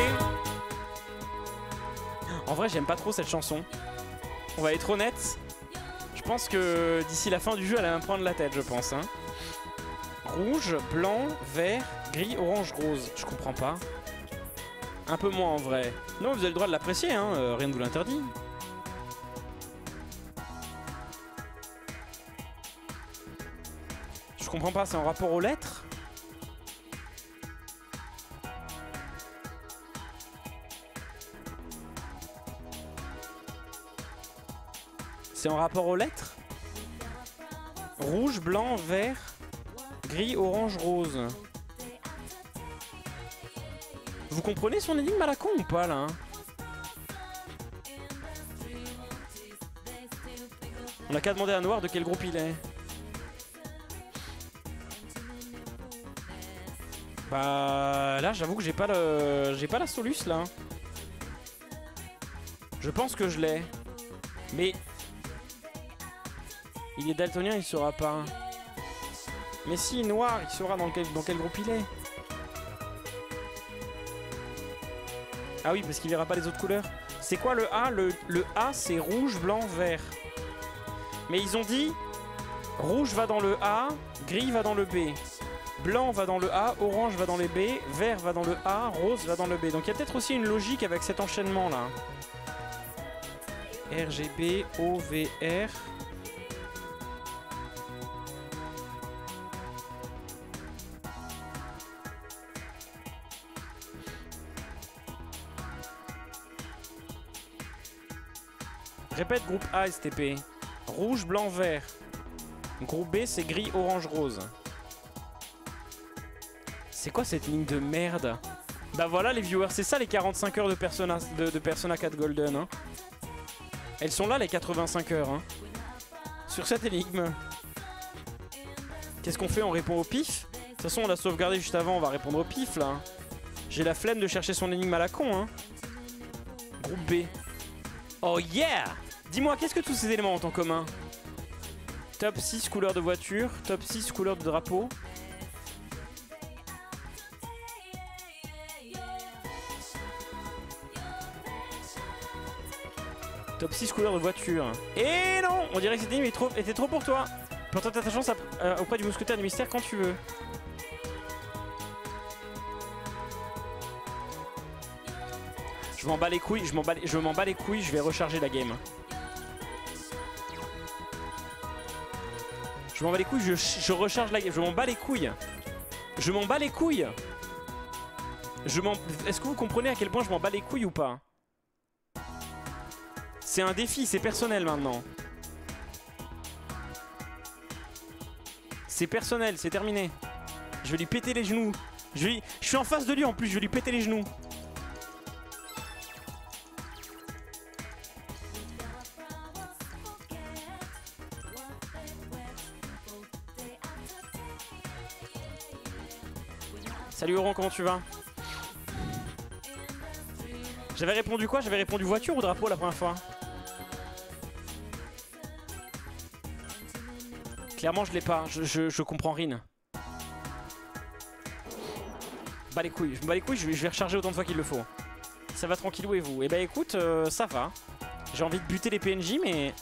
En vrai, j'aime pas trop cette chanson. On va être honnête. Je pense que d'ici la fin du jeu, elle va me prendre la tête, je pense. Hein. Rouge, blanc, vert, gris, orange, rose. Je comprends pas. Un peu moins en vrai. Non, vous avez le droit de l'apprécier, hein. euh, rien ne vous l'interdit. Je comprends pas, c'est en rapport aux lettres? C'est en rapport aux lettres? Rouge, blanc, vert, gris, orange, rose. Vous comprenez son énigme à la con ou pas là hein? On n'a qu'à demander à Noir de quel groupe il est. Bah là j'avoue que j'ai pas le. J'ai pas la soluce là. Je pense que je l'ai. Mais il est daltonien, il saura pas. Mais si, Noir, il saura dans quel, dans quel groupe il est. Ah oui, parce qu'il verra pas les autres couleurs. C'est quoi le A? Le, le A, c'est rouge, blanc, vert. Mais ils ont dit rouge va dans le A, gris va dans le B. Blanc va dans le A, orange va dans le B, vert va dans le A, rose va dans le B. Donc il y a peut-être aussi une logique avec cet enchaînement là. R, G, B, O, V, R. Répète groupe A, S T P. Rouge, blanc, vert. Groupe B, c'est gris, orange, rose. C'est quoi cette ligne de merde? Bah voilà les viewers, c'est ça les quarante-cinq heures de Persona, de, de Persona quatre Golden. Hein. Elles sont là les quatre-vingt-cinq heures. Hein. Sur cette énigme. Qu'est-ce qu'on fait? On répond au pif? De toute façon on l'a sauvegardé juste avant, on va répondre au pif là. J'ai la flemme de chercher son énigme à la con. Hein. Groupe B. Oh yeah! Dis-moi, qu'est-ce que tous ces éléments ont en commun? Top six couleurs de voiture, top six couleurs de drapeau. Top six couleurs de voiture. Et non! On dirait que cette énigme était trop, était trop pour toi. Pourtant t'as ta chance à, euh, auprès du mousquetaire du mystère quand tu veux. Je m'en bats les couilles, je m'en bats, je m'en bats les couilles, je vais recharger la game. Je m'en bats les couilles, je, je recharge la game, je m'en bats les couilles. Je m'en bats les couilles. Je m'en... Est-ce que vous comprenez à quel point je m'en bats les couilles ou pas? C'est un défi, c'est personnel maintenant. C'est personnel, c'est terminé. Je vais lui péter les genoux. Je, vais... je suis en face de lui en plus, je vais lui péter les genoux. Salut Oran, comment tu vas? J'avais répondu quoi? J'avais répondu voiture ou drapeau la première fois? Clairement je l'ai pas, je, je, je comprends rien. Bah les couilles, je me bats les couilles, je vais, je vais recharger autant de fois qu'il le faut. Ça va tranquillou et vous? Et bah écoute, euh, ça va. J'ai envie de buter les P N J mais...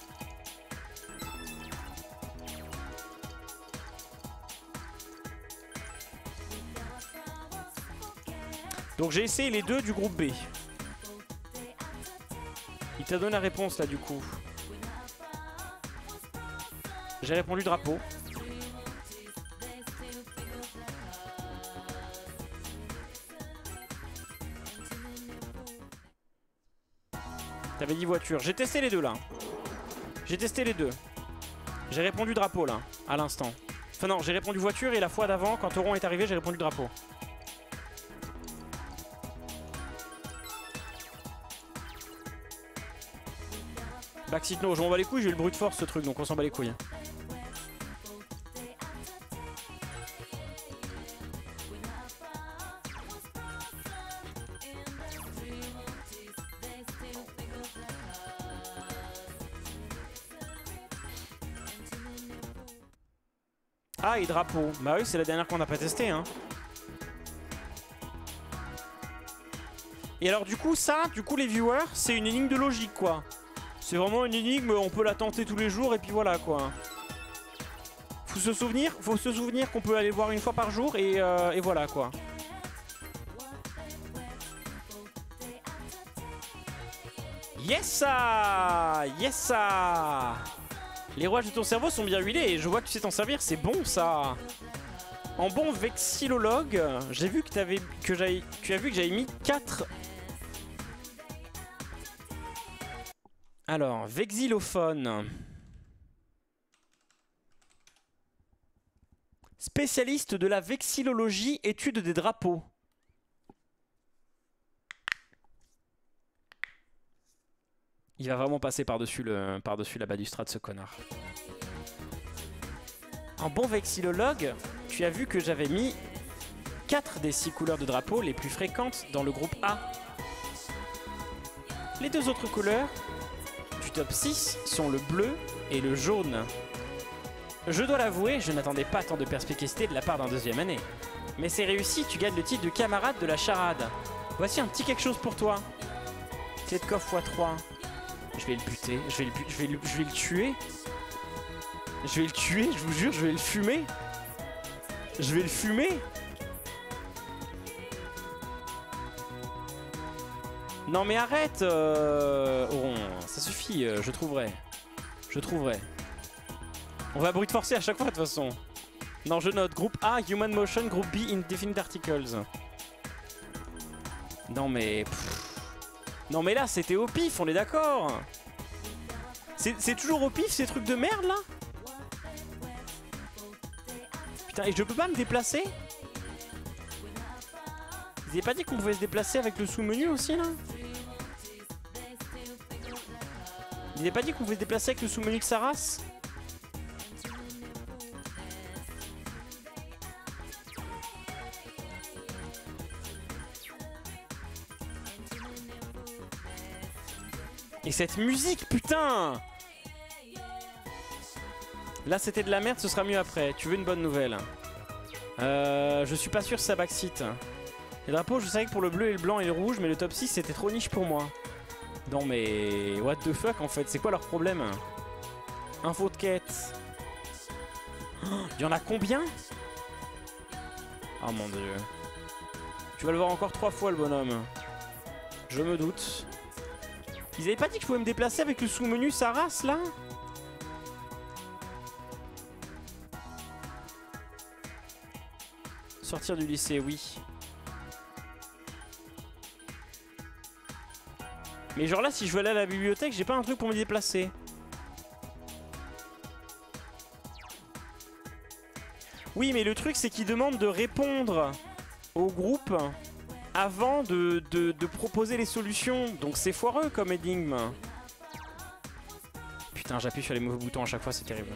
Donc j'ai essayé les deux du groupe B. Il t'a donné la réponse là du coup. J'ai répondu drapeau. T'avais dit voiture. J'ai testé les deux là. J'ai testé les deux. J'ai répondu drapeau là, à l'instant. Enfin non, j'ai répondu voiture et la fois d'avant, quand Oron est arrivé, j'ai répondu drapeau. Backseat no, je m'en bats les couilles, j'ai eu le brute force ce truc, donc on s'en bat les couilles. Ah, et drapeau. Bah oui, c'est la dernière qu'on n'a pas testée, hein. Et alors du coup, ça, du coup les viewers, c'est une énigme de logique, quoi. C'est vraiment une énigme, on peut la tenter tous les jours et puis voilà, quoi. Faut se souvenir, faut se souvenir qu'on peut aller voir une fois par jour et, euh, et voilà, quoi. Yes ça, yes ça. Les rouages de ton cerveau sont bien huilés et je vois que tu sais t'en servir, c'est bon ça. En bon vexillologue, j'ai vu que, t'avais, que j'avais, tu as vu que j'avais mis quatre. Alors, vexillophone. Spécialiste de la vexillologie, étude des drapeaux. Il va vraiment passer par-dessus le, par-dessus la balustrade, ce connard. En bon vexillologue, tu as vu que j'avais mis quatre des six couleurs de drapeau les plus fréquentes dans le groupe A. Les deux autres couleurs du top six sont le bleu et le jaune. Je dois l'avouer, je n'attendais pas tant de perspicacité de la part d'un deuxième année. Mais c'est réussi, tu gagnes le titre de camarade de la charade. Voici un petit quelque chose pour toi. Clé de coffre fois trois. Je vais le buter, je vais le, bu je vais le, je vais le tuer. Je vais le tuer, je vous jure, je vais le fumer. Je vais le fumer. Non mais arrête euh... oh, ça suffit, euh, je trouverai. Je trouverai. On va brute forcer à chaque fois de toute façon. Non, je note. Groupe A, Human Motion. Groupe B, Indefinite Articles. Non mais... Pff. Non mais là, c'était au pif, on est d'accord. C'est toujours au pif ces trucs de merde là. Putain, et je peux pas me déplacer? Vous avez pas dit qu'on pouvait se déplacer avec le sous-menu aussi là? Vous avez pas dit qu'on pouvait se déplacer avec le sous-menu de sa race? Et cette musique, putain! Là, c'était de la merde, ce sera mieux après. Tu veux une bonne nouvelle? euh, Je suis pas sûr que ça backseat. Les drapeaux, je savais que pour le bleu et le blanc et le rouge, mais le top six, c'était trop niche pour moi. Non, mais... What the fuck, en fait? C'est quoi leur problème? Info de quête. Il oh, y en a combien? Oh mon dieu. Tu vas le voir encore trois fois, le bonhomme. Je me doute. Ils avaient pas dit que je pouvais me déplacer avec le sous-menu sa race là? Sortir du lycée, oui. Mais genre là, si je veux aller à la bibliothèque, j'ai pas un truc pour me déplacer. Oui, mais le truc, c'est qu'ils demandent de répondre au groupe avant de, de, de proposer les solutions. Donc c'est foireux comme énigme. Putain, j'appuie sur les mauvais boutons à chaque fois, c'est terrible.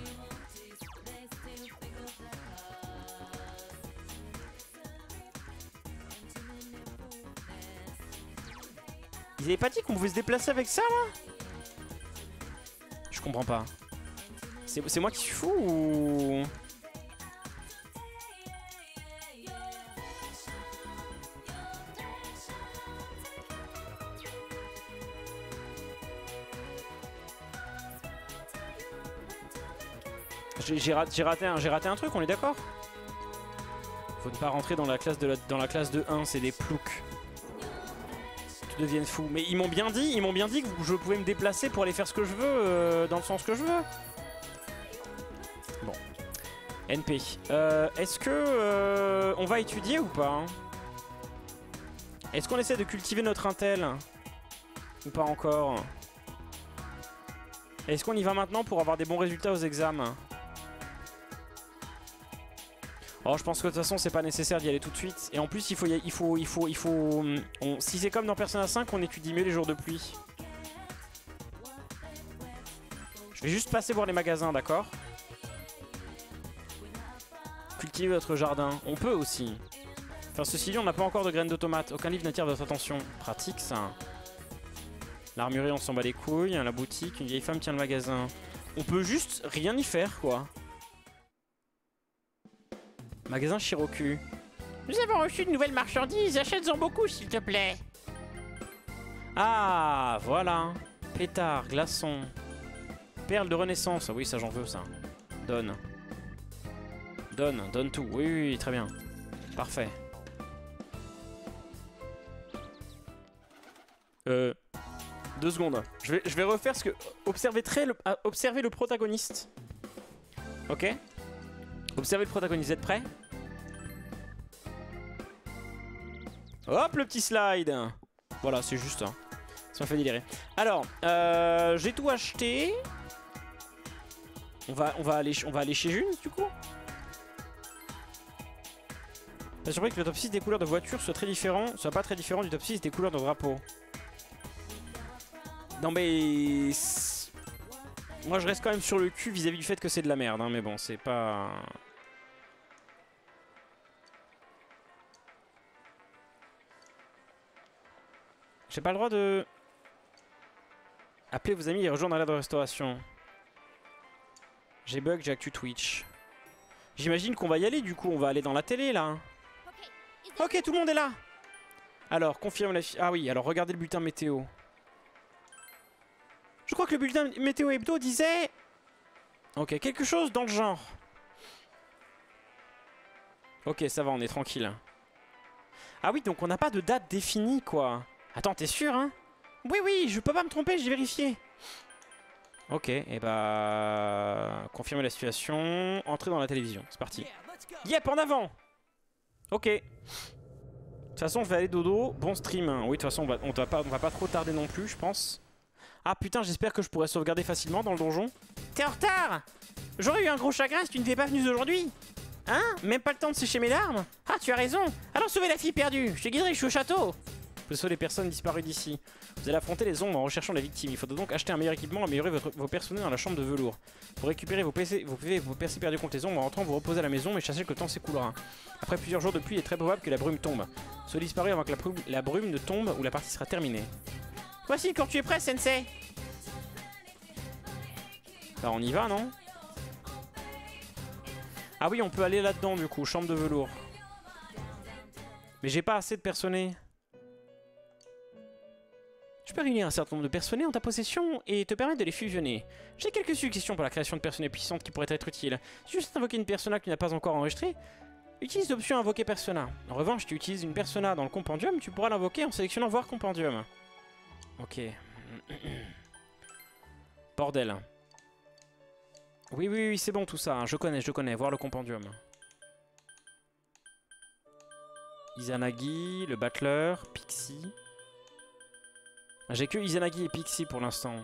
Ils avaient pas dit qu'on pouvait se déplacer avec ça là? Je comprends pas. C'est moi qui suis fou ou... J'ai raté, raté, un, raté un truc, on est d'accord? Faut ne pas rentrer dans la classe de, la, dans la classe de un, c'est des ploucs. Tu deviennes fou. Mais ils m'ont bien dit, ils m'ont bien dit que je pouvais me déplacer pour aller faire ce que je veux, euh, dans le sens que je veux. Bon. N P. Euh, Est-ce que euh, on va étudier ou pas hein? Est-ce qu'on essaie de cultiver notre intel? Ou pas encore? Est-ce qu'on y va maintenant pour avoir des bons résultats aux examens? Oh, je pense que de toute façon c'est pas nécessaire d'y aller tout de suite. Et en plus il faut, il faut, il faut, il faut. On, si c'est comme dans Persona cinq, on étudie mieux les jours de pluie. Je vais juste passer voir les magasins, d'accord? Cultiver votre jardin, on peut aussi. Enfin ceci dit, on n'a pas encore de graines de tomates. Aucun livre n'attire votre attention. Pratique ça. L'armurerie, on s'en bat les couilles. La boutique, une vieille femme tient le magasin. On peut juste rien y faire quoi. Magasin Shiroku. Nous avons reçu de nouvelles marchandises, achète-en beaucoup s'il te plaît. Ah, voilà. Pétard, glaçon. Perle de renaissance. Oui, ça j'en veux ça. Donne. Donne, donne tout. Oui, oui, oui, très bien. Parfait. Euh... Deux secondes. Je vais, je vais refaire ce que... Observez, très le... Ah, observez le protagoniste. Ok. Observez le protagoniste. Vous êtes prêts? Hop, le petit slide. Voilà, c'est juste ça. Ça m'a fait délirer. Alors, euh, j'ai tout acheté. On va, on, va aller, on va aller chez June, du coup. J'ai surpris que le top six des couleurs de voiture soit très différent, soit pas très différent du top six des couleurs de drapeau. Non mais... Moi je reste quand même sur le cul vis-à-vis du fait que c'est de la merde, hein, mais bon, c'est pas... J'ai pas le droit de... Appelez vos amis et rejoindre l'aide de restauration. J'ai bug, j'ai actu Twitch. J'imagine qu'on va y aller du coup, on va aller dans la télé là. Ok, tout le monde est là. Alors, confirme la... Ah oui, alors regardez le bulletin météo. Je crois que le bulletin météo hebdo disait... Ok, quelque chose dans le genre. Ok, ça va, on est tranquille. Ah oui, donc on n'a pas de date définie quoi. Attends, t'es sûr hein? Oui, oui, je peux pas me tromper, j'ai vérifié. Ok, et bah... Confirmer la situation, entrer dans la télévision, c'est parti. Yep, en avant. Ok. De toute façon, je vais aller dodo, bon stream. Oui, de toute façon, on va, on va, pas, on va pas trop tarder non plus, je pense. Ah putain, j'espère que je pourrais sauvegarder facilement dans le donjon. T'es en retard. J'aurais eu un gros chagrin si tu n'étais pas venu aujourd'hui. Hein? Même pas le temps de sécher mes larmes? Ah, tu as raison. Allons sauver la fille perdue. Je te guiderai, je suis au château. Vous sauvez les personnes disparues d'ici. Vous allez affronter les ombres en recherchant la victime. Il faudra donc acheter un meilleur équipement, améliorer votre, vos personnels dans la chambre de velours. Pour récupérer vos P C, vos P V, vos percées perdues contre les ombres, en rentrant, vous reposez à la maison, mais sachez que le temps s'écoulera. Après plusieurs jours de pluie, il est très probable que la brume tombe. Soyez disparu avant que la brume, la brume ne tombe ou la partie sera terminée. Voici quand tu es prêt, Sensei. Bah on y va, non? Ah oui, on peut aller là-dedans du coup, chambre de velours. Mais j'ai pas assez de personnels. Tu peux réunir un certain nombre de personnels en ta possession et te permettre de les fusionner. J'ai quelques suggestions pour la création de personnels puissantes qui pourraient être utiles. Si tu souhaites invoquer une persona que tu n'as pas encore enregistrée, utilise l'option invoquer persona. En revanche, si tu utilises une persona dans le compendium, tu pourras l'invoquer en sélectionnant voir compendium. Ok. Bordel. Oui, oui, oui, c'est bon tout ça. Hein. Je connais, je connais. Voir le compendium. Izanagi, le Battler, Pixie. J'ai que Izanagi et Pixie pour l'instant.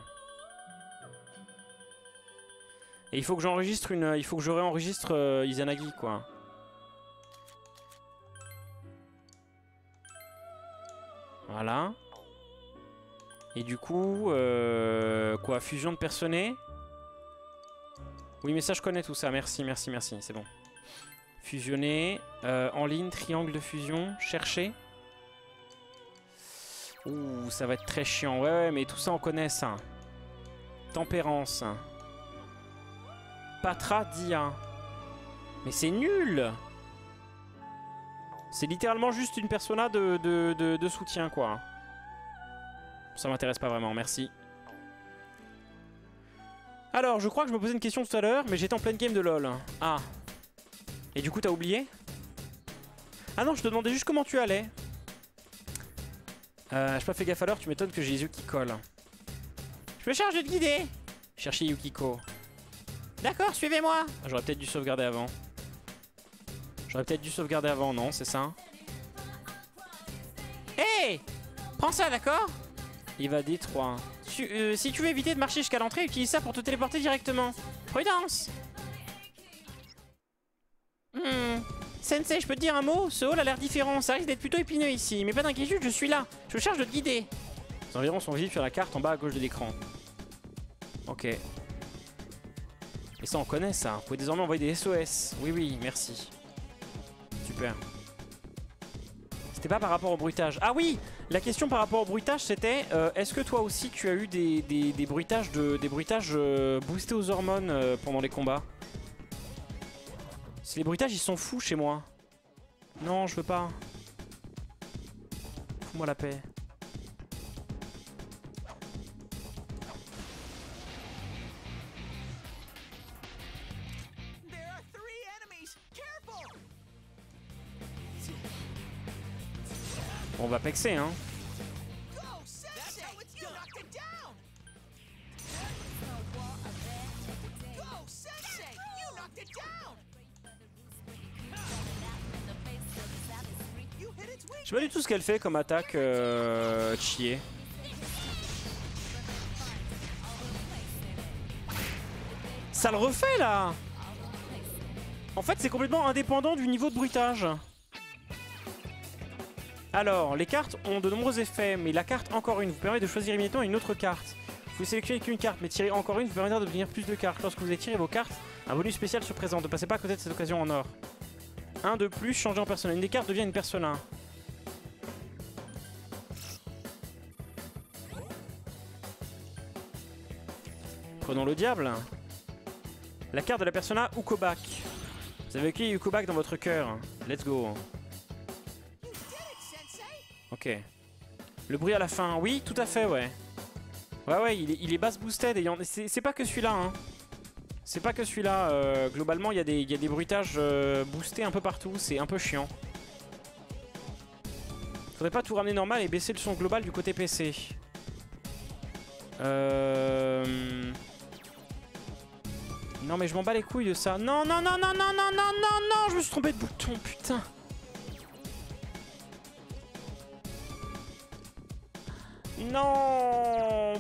Et il faut que j'enregistre une... Il faut que je réenregistre euh, Izanagi, quoi. Voilà. Et du coup... Euh, quoi, fusion de personnels. Oui, mais ça, je connais tout ça. Merci, merci, merci. C'est bon. Fusionner. Euh, en ligne, triangle de fusion. Chercher. Ouh, ça va être très chiant. Ouais, ouais, mais tout ça, on connaît ça. Tempérance. Patra Dia. Mais c'est nul! C'est littéralement juste une persona de, de, de, de soutien, quoi. Ça m'intéresse pas vraiment, merci. Alors, je crois que je me posais une question tout à l'heure, mais j'étais en pleine game de LoL. Ah. Et du coup, t'as oublié? Ah non, je te demandais juste comment tu allais. Euh, j'ai pas fait gaffe à l'heure, tu m'étonnes que j'ai les yeux qui collent. Je me charge de te guider. Cherchez Yukiko. D'accord, suivez-moi. Ah, j'aurais peut-être dû sauvegarder avant. J'aurais peut-être dû sauvegarder avant, non, c'est ça? Hé hey, prends ça, d'accord? Évader trois. Tu, euh, si tu veux éviter de marcher jusqu'à l'entrée, utilise ça pour te téléporter directement. Prudence. Hmm. Sensei, je peux te dire un mot? Ce hall a l'air différent, ça risque d'être plutôt épineux ici. Mais pas d'inquiétude, je suis là. Je me charge de te guider. Les environs sont visibles sur la carte en bas à gauche de l'écran. Ok. Et ça, on connaît ça. Vous pouvez désormais envoyer des S O S. Oui, oui, merci. Super. C'était pas par rapport au bruitage. Ah oui! La question par rapport au bruitage, c'était euh, est-ce que toi aussi tu as eu des, des, des bruitages, de, des bruitages euh, boostés aux hormones euh, pendant les combats? C'est les bruitages, ils sont fous chez moi. Non, je veux pas. Fous-moi la paix. Bon, on va pexer, hein. Je sais pas du tout ce qu'elle fait comme attaque, euh, Chie. Ça le refait là. En fait, c'est complètement indépendant du niveau de bruitage. Alors, les cartes ont de nombreux effets, mais la carte encore une vous permet de choisir immédiatement une autre carte. Vous sélectionnez qu'une carte, mais tirer encore une vous permettra d'obtenir plus de cartes. Lorsque vous avez tiré vos cartes, un bonus spécial se présente. Ne passez pas à côté de cette occasion en or. Un de plus, changé en persona. Une des cartes devient une persona. Prenons le diable. La carte de la persona Ukobak. Vous avez accueilli Ukobak dans votre cœur. Let's go. Ok. Le bruit à la fin. Oui, tout à fait, ouais. Ouais, ouais, il est, il est bass boosted. Et c'est pas que celui-là, hein. C'est pas que celui-là. Euh, globalement, il y, y a des bruitages euh, boostés un peu partout. C'est un peu chiant. Faudrait pas tout ramener normal et baisser le son global du côté P C. Euh... Non mais je m'en bats les couilles de ça. Non, non, non, non, non, non, non, non, non, je me suis trompé de bouton, putain. Non.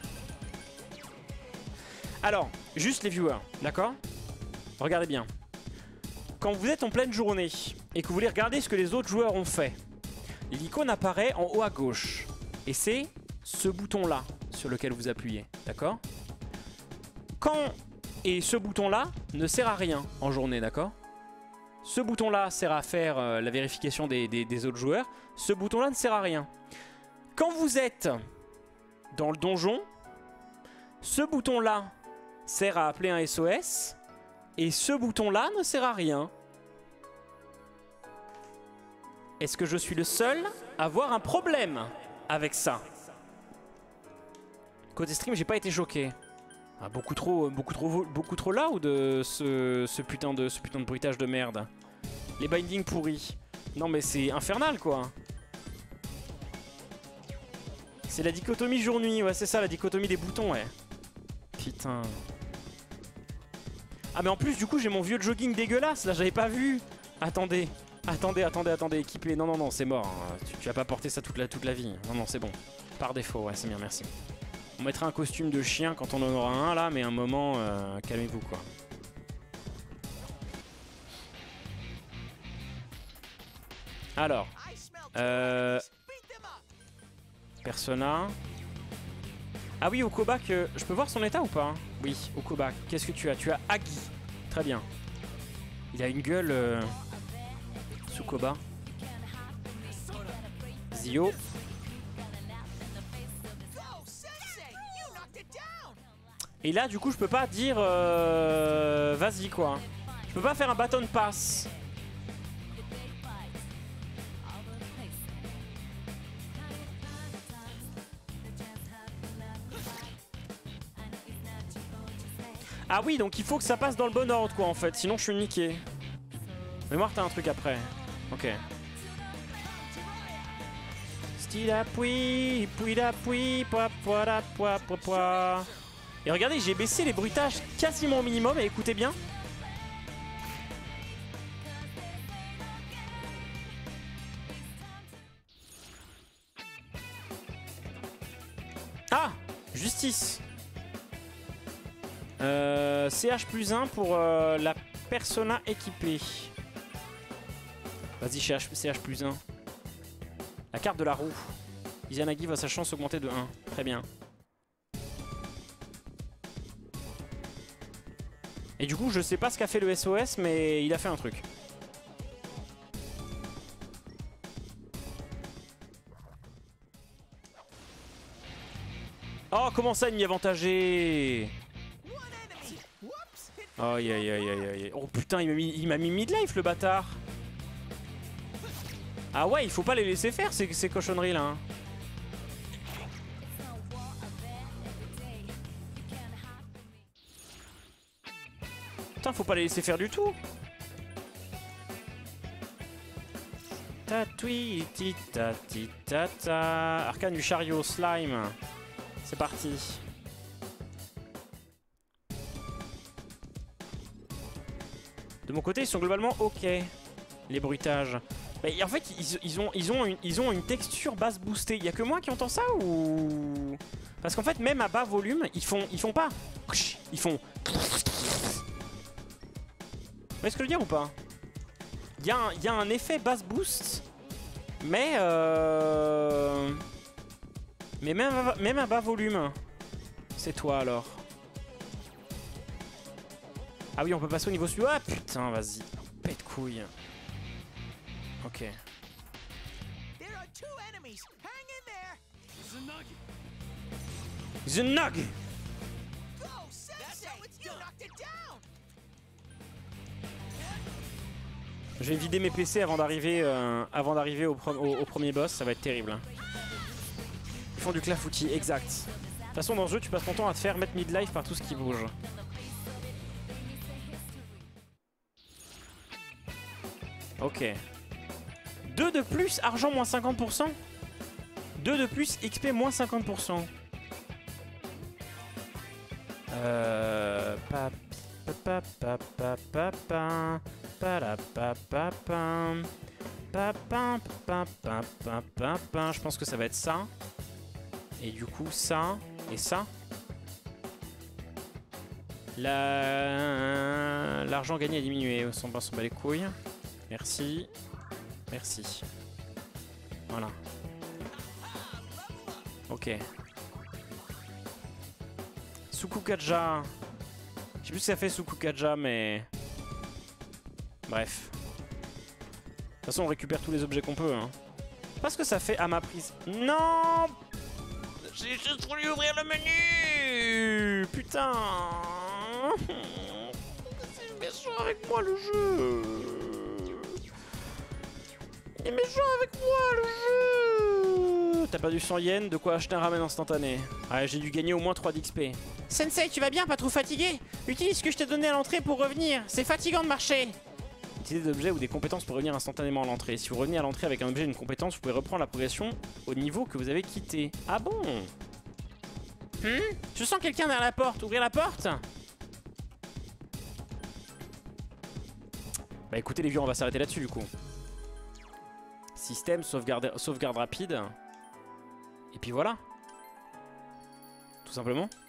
Alors, juste les viewers, d'accord? Regardez bien. Quand vous êtes en pleine journée et que vous voulez regarder ce que les autres joueurs ont fait, l'icône apparaît en haut à gauche. Et c'est ce bouton-là sur lequel vous appuyez, d'accord? Quand... Et ce bouton-là ne sert à rien en journée, d'accord? Ce bouton-là sert à faire euh, la vérification des, des, des autres joueurs. Ce bouton-là ne sert à rien. Quand vous êtes dans le donjon, ce bouton-là sert à appeler un S O S. Et ce bouton-là ne sert à rien. Est-ce que je suis le seul à avoir un problème avec ça? Côté stream, j'ai pas été choqué. Ah, beaucoup trop, beaucoup trop, beaucoup trop loud de ce, ce putain de, ce putain de bruitage de merde. Les bindings pourris. Non mais c'est infernal quoi. C'est la dichotomie jour-nuit, ouais c'est ça la dichotomie des boutons, ouais. Putain. Ah mais en plus du coup j'ai mon vieux jogging dégueulasse là, j'avais pas vu. Attendez, attendez, attendez, attendez, équipé. Non non non c'est mort. Hein. Tu, tu vas pas porter ça toute la, toute la vie. Non non c'est bon. Par défaut, ouais c'est bien, merci. On mettra un costume de chien quand on en aura un là, mais un moment, euh, calmez-vous quoi. Alors, euh, Persona. Ah oui, Ukobak, euh, je peux voir son état ou pas? Oui, Ukobak. Qu'est-ce que tu as? Tu as Agi. Très bien. Il a une gueule... Euh... Tsukoba. Zio. Et là, du coup, je peux pas dire... Euh... Vas-y, quoi. Je peux pas faire un baton pass. Ah oui, donc il faut que ça passe dans le bon ordre, quoi, en fait. Sinon, je suis niqué. Mémoire, t'as un truc après. Ok. Style appui, puis d'appui, poi, poi, poi, poi, poi. Et regardez, j'ai baissé les bruitages quasiment au minimum, et écoutez bien. Ah, justice. Euh, C H plus un pour euh, la persona équipée. Vas-y, C H plus un. La carte de la roue. Izanagi voit sa chance augmenter de un. Très bien. Et du coup, je sais pas ce qu'a fait le S O S, mais il a fait un truc. Oh, comment ça, ennemi avantagé? Aïe aïe aïe aïe aïe. Oh putain, il m'a mis, il m'a mis mid-life le bâtard. Ah ouais, il faut pas les laisser faire ces, ces cochonneries là. Hein. Putain, faut pas les laisser faire du tout. Tatui tita tita ta. Arcane du chariot, slime. C'est parti. De mon côté, ils sont globalement ok. Les bruitages. Mais en fait, ils, ils, ont, ils, ont une, ils ont une texture basse boostée. Il y a que moi qui entends ça ou... Parce qu'en fait, même à bas volume, ils font, ils font pas. Ils font. Vous voyez ce que je veux dire ou pas? Il y, y a un effet bass boost. Mais euh... Mais même à, même à bas volume. C'est toi alors. Ah oui, on peut passer au niveau suivant. Ah putain, vas-y. Pète couille. Ok. The Nog. Je vais vider mes P C avant d'arriver euh, avant d'arriver au, au, au premier boss, ça va être terrible. Ils font du clafoutis, exact. De toute façon, dans ce jeu, tu passes ton temps à te faire mettre mid-life par tout ce qui bouge. Ok. deux de plus, argent moins cinquante pour cent. deux de plus, X P moins cinquante pour cent. Euh... Pa, pa, pa, pa, pa, pa, pa, pa, pa, pa, pa, pa, pa, pa, pa, pa, pa. Je pense que ça va être ça. Et du coup, ça et ça. La... L'argent gagné a diminué. On s'en bat les couilles. Merci. Merci. Voilà. Ok. Sukukaja. Je sais plus ce que ça fait Sukukaja, mais... Bref. De toute façon, on récupère tous les objets qu'on peut. Hein. Pas ce que ça fait à ma prise. Non! J'ai juste voulu ouvrir le menu! Putain! C'est méchant avec moi le jeu! Il est méchant avec moi le jeu! T'as perdu cent yens, de quoi acheter un ramen instantané. Ouais, j'ai dû gagner au moins trois d'X P. Sensei, tu vas bien, pas trop fatigué? Utilise ce que je t'ai donné à l'entrée pour revenir. C'est fatigant de marcher. Utilisez des objets ou des compétences pour revenir instantanément à l'entrée. Si vous revenez à l'entrée avec un objet et une compétence, vous pouvez reprendre la progression au niveau que vous avez quitté. Ah bon? Hmm? Je sens quelqu'un derrière la porte. Ouvrir la porte? Bah écoutez les vieux, on va s'arrêter là-dessus du coup. Système, sauvegarde, sauvegarde rapide. Et puis voilà. Tout simplement.